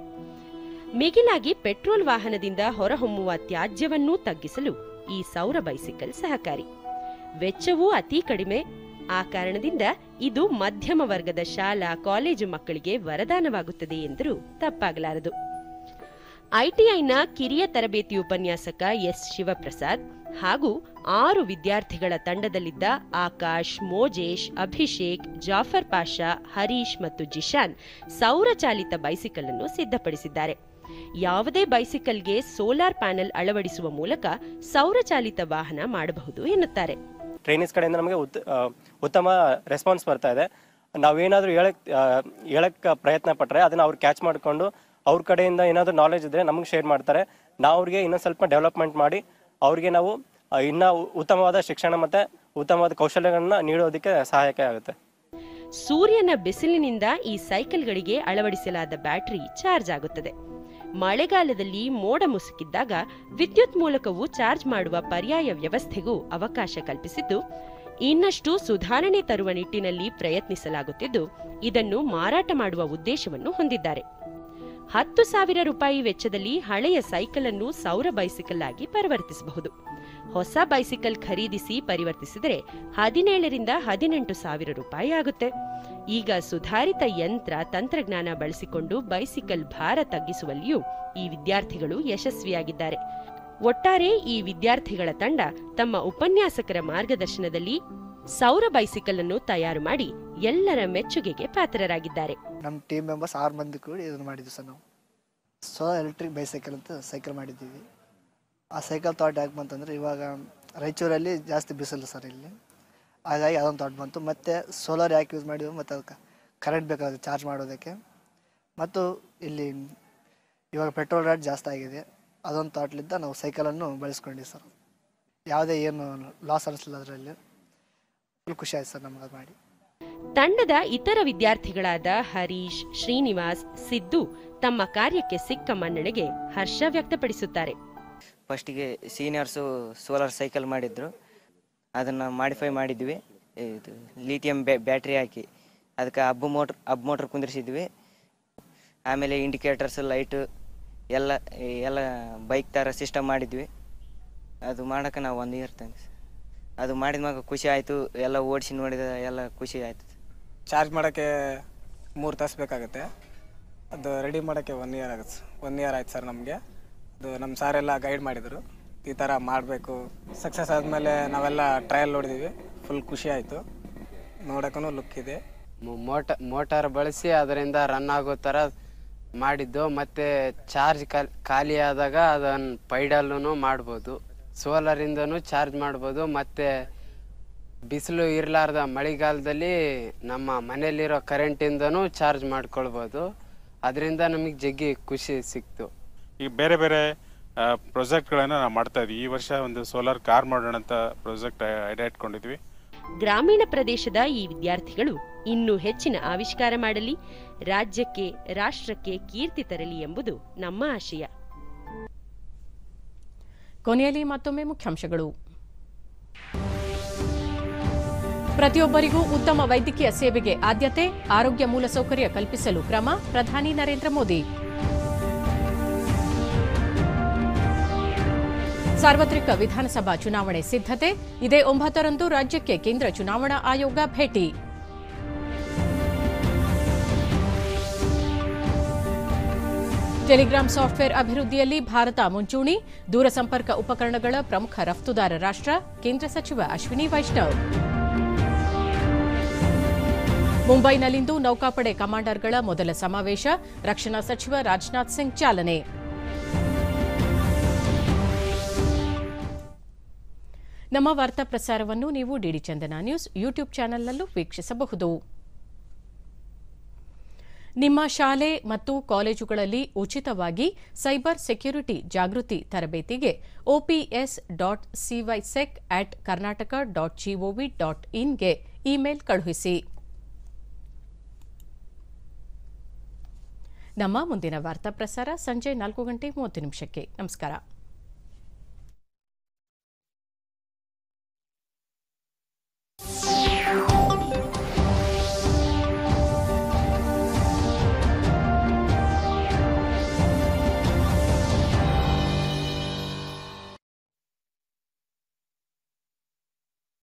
ಮಿಗಿಲಾಗಿ ಪೆಟ್ರೋಲ್ ವಾಹನದಿಂದ ಹೊರಹೊಮ್ಮುವ ತ್ಯಾಜ್ಯವನ್ನೂ ತಗ್ಗಿಸಲು ಈ ಸೌರ ಬೈಸಿಕಲ್ ಸಹಕಾರಿ. ವೆಚ್ಚವೂ ಅತಿ ಕಡಿಮೆ. ಆ ಕಾರಣದಿಂದ ಇದು ಮಧ್ಯಮ ವರ್ಗದ ಶಾಲಾ ಕಾಲೇಜು ಮಕ್ಕಳಿಗೆ ವರದಾನವಾಗುತ್ತದೆ ಎಂದರೂ ತಪ್ಪಾಗಲಾರದು. ಐಟಿಐನ ಕಿರಿಯ ತರಬೇತಿ ಉಪನ್ಯಾಸಕ ಎಸ್ ಶಿವಪ್ರಸಾದ್ ಹಾಗೂ ಆರು ವಿದ್ಯಾರ್ಥಿಗಳ ತಂಡದಲ್ಲಿದ್ದ ಆಕಾಶ್, ಮೋಜೇಶ್, ಅಭಿಷೇಕ್, ಜಾಫರ್ ಪಾಷಾ, ಹರೀಶ್ ಮತ್ತು ಜಿಶಾನ್ ಸೌರಚಾಲಿತ ಬೈಸಿಕಲ್ ಅನ್ನು ಸಿದ್ಧಪಡಿಸಿದ್ದಾರೆ. ಯಾವುದೇ ಬೈಸಿಕಲ್ಗೆ ಸೋಲಾರ್ ಪ್ಯಾನೆಲ್ ಅಳವಡಿಸುವ ಮೂಲಕ ಸೌರಚಾಲಿತ ವಾಹನ ಮಾಡಬಹುದು ಎನ್ನುತ್ತಾರೆ. ಟ್ರೈನರ್ಸ್ ಕಡೆಯಿಂದ ನಮಗೆ ಉತ್ತಮ ರೆಸ್ಪಾನ್ಸ್ ಬರ್ತಾ ಇದೆ. ನಾವೇನಾದರೂ ಹೇಳಕ್ ಹೇಳಕ್ಕೆ ಪ್ರಯತ್ನ ಪಟ್ಟರೆ ಅದನ್ನು ಅವ್ರು ಕ್ಯಾಚ್ ಮಾಡಿಕೊಂಡು ಅವ್ರ ಕಡೆಯಿಂದ ಏನಾದರೂ ನಾಲೆಜ್ ಇದ್ದರೆ ನಮಗೆ ಶೇರ್ ಮಾಡ್ತಾರೆ. ನಾವು ಅವ್ರಿಗೆ ಇನ್ನೊಂದು ಸ್ವಲ್ಪ ಡೆವಲಪ್ಮೆಂಟ್ ಮಾಡಿ ಅವ್ರಿಗೆ ನಾವು ಇನ್ನೂ ಉತ್ತಮವಾದ ಶಿಕ್ಷಣ ಮತ್ತು ಉತ್ತಮವಾದ ಕೌಶಲ್ಯಗಳನ್ನ ನೀಡೋದಕ್ಕೆ ಸಹಾಯಕ ಆಗುತ್ತೆ. ಸೂರ್ಯನ ಬಿಸಿಲಿನಿಂದ ಈ ಸೈಕಲ್ಗಳಿಗೆ ಅಳವಡಿಸಲಾದ ಬ್ಯಾಟರಿ ಚಾರ್ಜ್ ಆಗುತ್ತದೆ. ಮಳೆಗಾಲದಲ್ಲಿ ಮೋಡ ಮುಸುಕಿದ್ದಾಗ ವಿದ್ಯುತ್ ಮೂಲಕವೂ ಚಾರ್ಜ್ ಮಾಡುವ ಪರ್ಯಾಯ ವ್ಯವಸ್ಥೆಗೂ ಅವಕಾಶ ಕಲ್ಪಿಸಿದ್ದು, ಇನ್ನಷ್ಟು ಸುಧಾರಣೆ ತರುವ ನಿಟ್ಟಿನಲ್ಲಿ ಪ್ರಯತ್ನಿಸಲಾಗುತ್ತಿದ್ದು, ಇದನ್ನು ಮಾರಾಟ ಮಾಡುವ ಉದ್ದೇಶವನ್ನು ಹೊಂದಿದ್ದಾರೆ. ಹತ್ತು ಸಾವಿರ ರೂಪಾಯಿ ವೆಚ್ಚದಲ್ಲಿ ಹಳೆಯ ಸೈಕಲ್ ಅನ್ನು ಸೌರ ಬೈಸಿಕಲ್ ಆಗಿ ಪರಿವರ್ತಿಸಬಹುದು. ಹೊಸ ಬೈಸಿಕಲ್ ಖರೀದಿಸಿ ಪರಿವರ್ತಿಸಿದರೆ ಹದಿನೇಳರಿಂದ ಹದಿನೆಂಟು ಸಾವಿರ ರೂಪಾಯಿ ಆಗುತ್ತೆ. ಈಗ ಸುಧಾರಿತ ಯಂತ್ರ ತಂತ್ರಜ್ಞಾನ ಬಳಸಿಕೊಂಡು ಬೈಸಿಕಲ್ ಭಾರ ತಗ್ಗಿಸುವಲ್ಲಿಯೂ ಈ ವಿದ್ಯಾರ್ಥಿಗಳು ಯಶಸ್ವಿಯಾಗಿದ್ದಾರೆ. ಒಟ್ಟಾರೆ ಈ ವಿದ್ಯಾರ್ಥಿಗಳ ತಂಡ ತಮ್ಮ ಉಪನ್ಯಾಸಕರ ಮಾರ್ಗದರ್ಶನದಲ್ಲಿ ಸೌರ ಬೈಸಿಕಲ್ ಅನ್ನು ತಯಾರು ಮಾಡಿ ಎಲ್ಲರ ಮೆಚ್ಚುಗೆಗೆ ಪಾತ್ರರಾಗಿದ್ದಾರೆ. ನಮ್ಮ ಟೀಮ್ ಮೆಂಬರ್ಸ್ ಆರು ಮಂದಿ ಕೂಡ ಇದನ್ನು ಮಾಡಿದ್ವಿ ಸರ್. ನಾವು ಸೋಲಾರ್ ಎಲೆಕ್ಟ್ರಿಕ್ ಬೈಸೈಕಲ್ ಅಂತ ಸೈಕಲ್ ಮಾಡಿದ್ದೀವಿ. ಆ ಸೈಕಲ್ ಥಾಟ್ ಯಾಕೆ ಬಂತಂದರೆ, ಇವಾಗ ರಾಯಚೂರಲ್ಲಿ ಜಾಸ್ತಿ ಬಿಸಿಲು ಸರ್ ಇಲ್ಲಿ, ಹಾಗಾಗಿ ಅದೊಂದು ಥಾಟ್ ಬಂತು. ಮತ್ತು ಸೋಲಾರ್ ಯಾಕೆ ಯೂಸ್ ಮಾಡಿದ್ವಿ, ಮತ್ತು ಅದಕ್ಕೆ ಕರೆಂಟ್ ಬೇಕಾಗುತ್ತೆ ಚಾರ್ಜ್ ಮಾಡೋದಕ್ಕೆ. ಮತ್ತು ಇಲ್ಲಿ ಇವಾಗ ಪೆಟ್ರೋಲ್ ರೇಟ್ ಜಾಸ್ತಿ ಆಗಿದೆ, ಅದೊಂದು ಥಾಟ್ಲಿಂದ ನಾವು ಸೈಕಲನ್ನು ಬಳಸ್ಕೊಂಡ್ವಿ ಸರ್. ಯಾವುದೇ ಏನು ಲಾಸ್ ಅನಿಸಲಿಲ್ಲ ಅದರಲ್ಲಿ. ಫುಲ್ ಖುಷಿ ಆಯ್ತು ಸರ್ ನಮ್ಗೆ ಅದು ಮಾಡಿ. ತಂಡದ ಇತರ ವಿದ್ಯಾರ್ಥಿಗಳಾದ ಹರೀಶ್, ಶ್ರೀನಿವಾಸ್, ಸಿದ್ದು ತಮ್ಮ ಕಾರ್ಯಕ್ಕೆ ಸಿಕ್ಕ ಮನ್ನಣೆಗೆ ಹರ್ಷ ವ್ಯಕ್ತಪಡಿಸುತ್ತಾರೆ. ಫಸ್ಟಿಗೆ ಸೀನಿಯರ್ಸು ಸೋಲಾರ್ ಸೈಕಲ್ ಮಾಡಿದ್ರು, ಅದನ್ನು ಮಾಡಿಫೈ ಮಾಡಿದ್ವಿ. ಇದು ಲಿಥಿಯಂ ಬ್ಯಾಟ್ರಿ ಹಾಕಿ ಅದಕ್ಕೆ ಅಬ್ಬು ಮೋಟ್ರ್ ಅಬ್ ಮೋಟ್ರ್ ಕುಂದಿರಿಸಿದ್ವಿ. ಆಮೇಲೆ ಇಂಡಿಕೇಟರ್ಸ್, ಲೈಟು ಎಲ್ಲ ಎಲ್ಲ ಬೈಕ್ ಥರ ಸಿಸ್ಟಮ್ ಮಾಡಿದ್ವಿ. ಅದು ಮಾಡೋಕೆ ನಾವು ಒಂದು ಇಯರ್ ತಂಗ ಅದು ಮಾಡಿದ ಮ್ಯಾಗ ಖುಷಿ ಆಯಿತು. ಎಲ್ಲ ಓಡಿಸಿ ನೋಡಿದ ಎಲ್ಲ ಖುಷಿ ಆಯಿತು. ಚಾರ್ಜ್ ಮಾಡೋಕ್ಕೆ ಮೂರು ತಾಸು ಬೇಕಾಗುತ್ತೆ. ಅದು ರೆಡಿ ಮಾಡೋಕ್ಕೆ ಒನ್ ಇಯರ್ ಆಗುತ್ತೆ. ಒನ್ ಇಯರ್ ಆಯ್ತು ಸರ್ ನಮಗೆ. ಅದು ನಮ್ಮ ಸಾರೆಲ್ಲ ಗೈಡ್ ಮಾಡಿದರು, ಈ ಥರ ಮಾಡಬೇಕು. ಸಕ್ಸಸ್ ಆದಮೇಲೆ ನಾವೆಲ್ಲ ಟ್ರಯಲ್ ನೋಡಿದ್ದೀವಿ, ಫುಲ್ ಖುಷಿ ಆಯಿತು. ನೋಡೋಕ್ಕೂ ಲುಕ್ ಇದೆ. ಮೋಟ ಮೋಟಾರ್ ಬಳಸಿ ಅದರಿಂದ ರನ್ ಆಗೋ ಥರ ಮಾಡಿದ್ದು. ಮತ್ತು ಚಾರ್ಜ್ ಖಾಲಿ ಆದಾಗ ಅದನ್ನು ಪೈಡಲ್ಲೂ ಮಾಡ್ಬೋದು, ಸೋಲಾರಿಂದನೂ ಚಾರ್ಜ್ ಮಾಡ್ಬೋದು. ಮತ್ತು ಬಿಸಿಲು ಇರಲಾರ್ದ ಮಳೆಗಾಲದಲ್ಲಿ ನಮ್ಮ ಮನೆಯಲ್ಲಿರೋ ಕರೆಂಟಿಂದನೂ ಚಾರ್ಜ್ ಮಾಡ್ಕೊಳ್ಬೋದು. ಅದರಿಂದ ನಮಗೆ ಜಗ್ಗಿ ಖುಷಿ ಸಿಕ್ತು. ಈ ಬೇರೆ ಬೇರೆ ಪ್ರಾಜೆಕ್ಟ್ಗಳನ್ನು ನಾವು ಮಾಡ್ತಾ ಇದ್ವಿ. ಈ ವರ್ಷ ಒಂದು ಸೋಲಾರ್ ಕಾರ್ ಮಾಡೋಣ ಅಂತ ಪ್ರಾಜೆಕ್ಟ್ ಐಡಿಯಾ ಇಟ್ಕೊಂಡಿದ್ವಿ. ಗ್ರಾಮೀಣ ಪ್ರದೇಶದ ಈ ವಿದ್ಯಾರ್ಥಿಗಳು ಇನ್ನೂ ಹೆಚ್ಚಿನ ಆವಿಷ್ಕಾರ ಮಾಡಲಿ, ರಾಜ್ಯಕ್ಕೆ ರಾಷ್ಟ್ರಕ್ಕೆ ಕೀರ್ತಿ ತರಲಿ ಎಂಬುದು ನಮ್ಮ ಆಶಯ. ಕೊನೆಯಲ್ಲಿ ಮತ್ತೊಮ್ಮೆ ಮುಖ್ಯಾಂಶಗಳು. ಪ್ರತಿಯೊಬ್ಬರಿಗೂ ಉತ್ತಮ ವೈದ್ಯಕೀಯ ಸೇವೆಗೆ ಆದ್ಯತೆ, ಆರೋಗ್ಯ ಮೂಲಸೌಕರ್ಯ ಕಲ್ಪಿಸಲು ಕ್ರಮ, ಪ್ರಧಾನಿ ನರೇಂದ್ರ ಮೋದಿ. ಸಾರ್ವತ್ರಿಕ ವಿಧಾನಸಭಾ ಚುನಾವಣೆ ಸಿದ್ಧತೆ, ಇದೇ ಒಂಬತ್ತರಂದು ರಾಜ್ಯಕ್ಕೆ ಕೇಂದ್ರ ಚುನಾವಣಾ ಆಯೋಗ ಭೇಟಿ. ಟೆಲಿಗ್ರಾಮ್ ಸಾಫ್ಟ್ವೇರ್ ಅಭಿವೃದ್ಧಿಯಲ್ಲಿ ಭಾರತ ಮುಂಚೂಣಿ, ದೂರಸಂಪರ್ಕ ಉಪಕರಣಗಳ ಪ್ರಮುಖ ರಫ್ತುದಾರ ರಾಷ್ಟ್ರ, ಕೇಂದ್ರ ಸಚಿವ ಅಶ್ವಿನಿ ವೈಷ್ಣವ್. ಮುಂಬೈನಲ್ಲಿಂದು ನೌಕಾಪಡೆ ಕಮಾಂಡರ್ಗಳ ಮೊದಲ ಸಮಾವೇಶ, ರಕ್ಷಣಾ ಸಚಿವ ರಾಜನಾಥ್ ಸಿಂಗ್ ಚಾಲನೆ. ನಮ್ಮ ವಾರ್ತಾ ಪ್ರಸಾರವನ್ನು ನೀವು ಡಿಡಿ ಚಂದನ ನ್ಯೂಸ್ ಯೂಟ್ಯೂಬ್ ಚಾನೆಲ್ನಲ್ಲೂ ವೀಕ್ಷಿಸಬಹುದು. ನಿಮ್ಮ ಶಾಲೆ ಮತ್ತು ಕಾಲೇಜುಗಳಲ್ಲಿ ಉಚಿತವಾಗಿ ಸೈಬರ್ ಸೆಕ್ಯುರಿಟಿ ಜಾಗೃತಿ ತರಬೇತಿಗೆ OPS dot cysec at Karnataka dot G O V dot ಇನ್ಗೆ ಇಮೇಲ್ ಕಳುಹಿಸಿ. ನಮ್ಮ ಮುಂದಿನ ವಾರ್ತಾ ಪ್ರಸಾರ ಸಂಜೆ ನಾಲ್ಕು ಗಂಟೆ ಮೂವತ್ತು ನಿಮಿಷಕ್ಕೆ. ನಮಸ್ಕಾರ.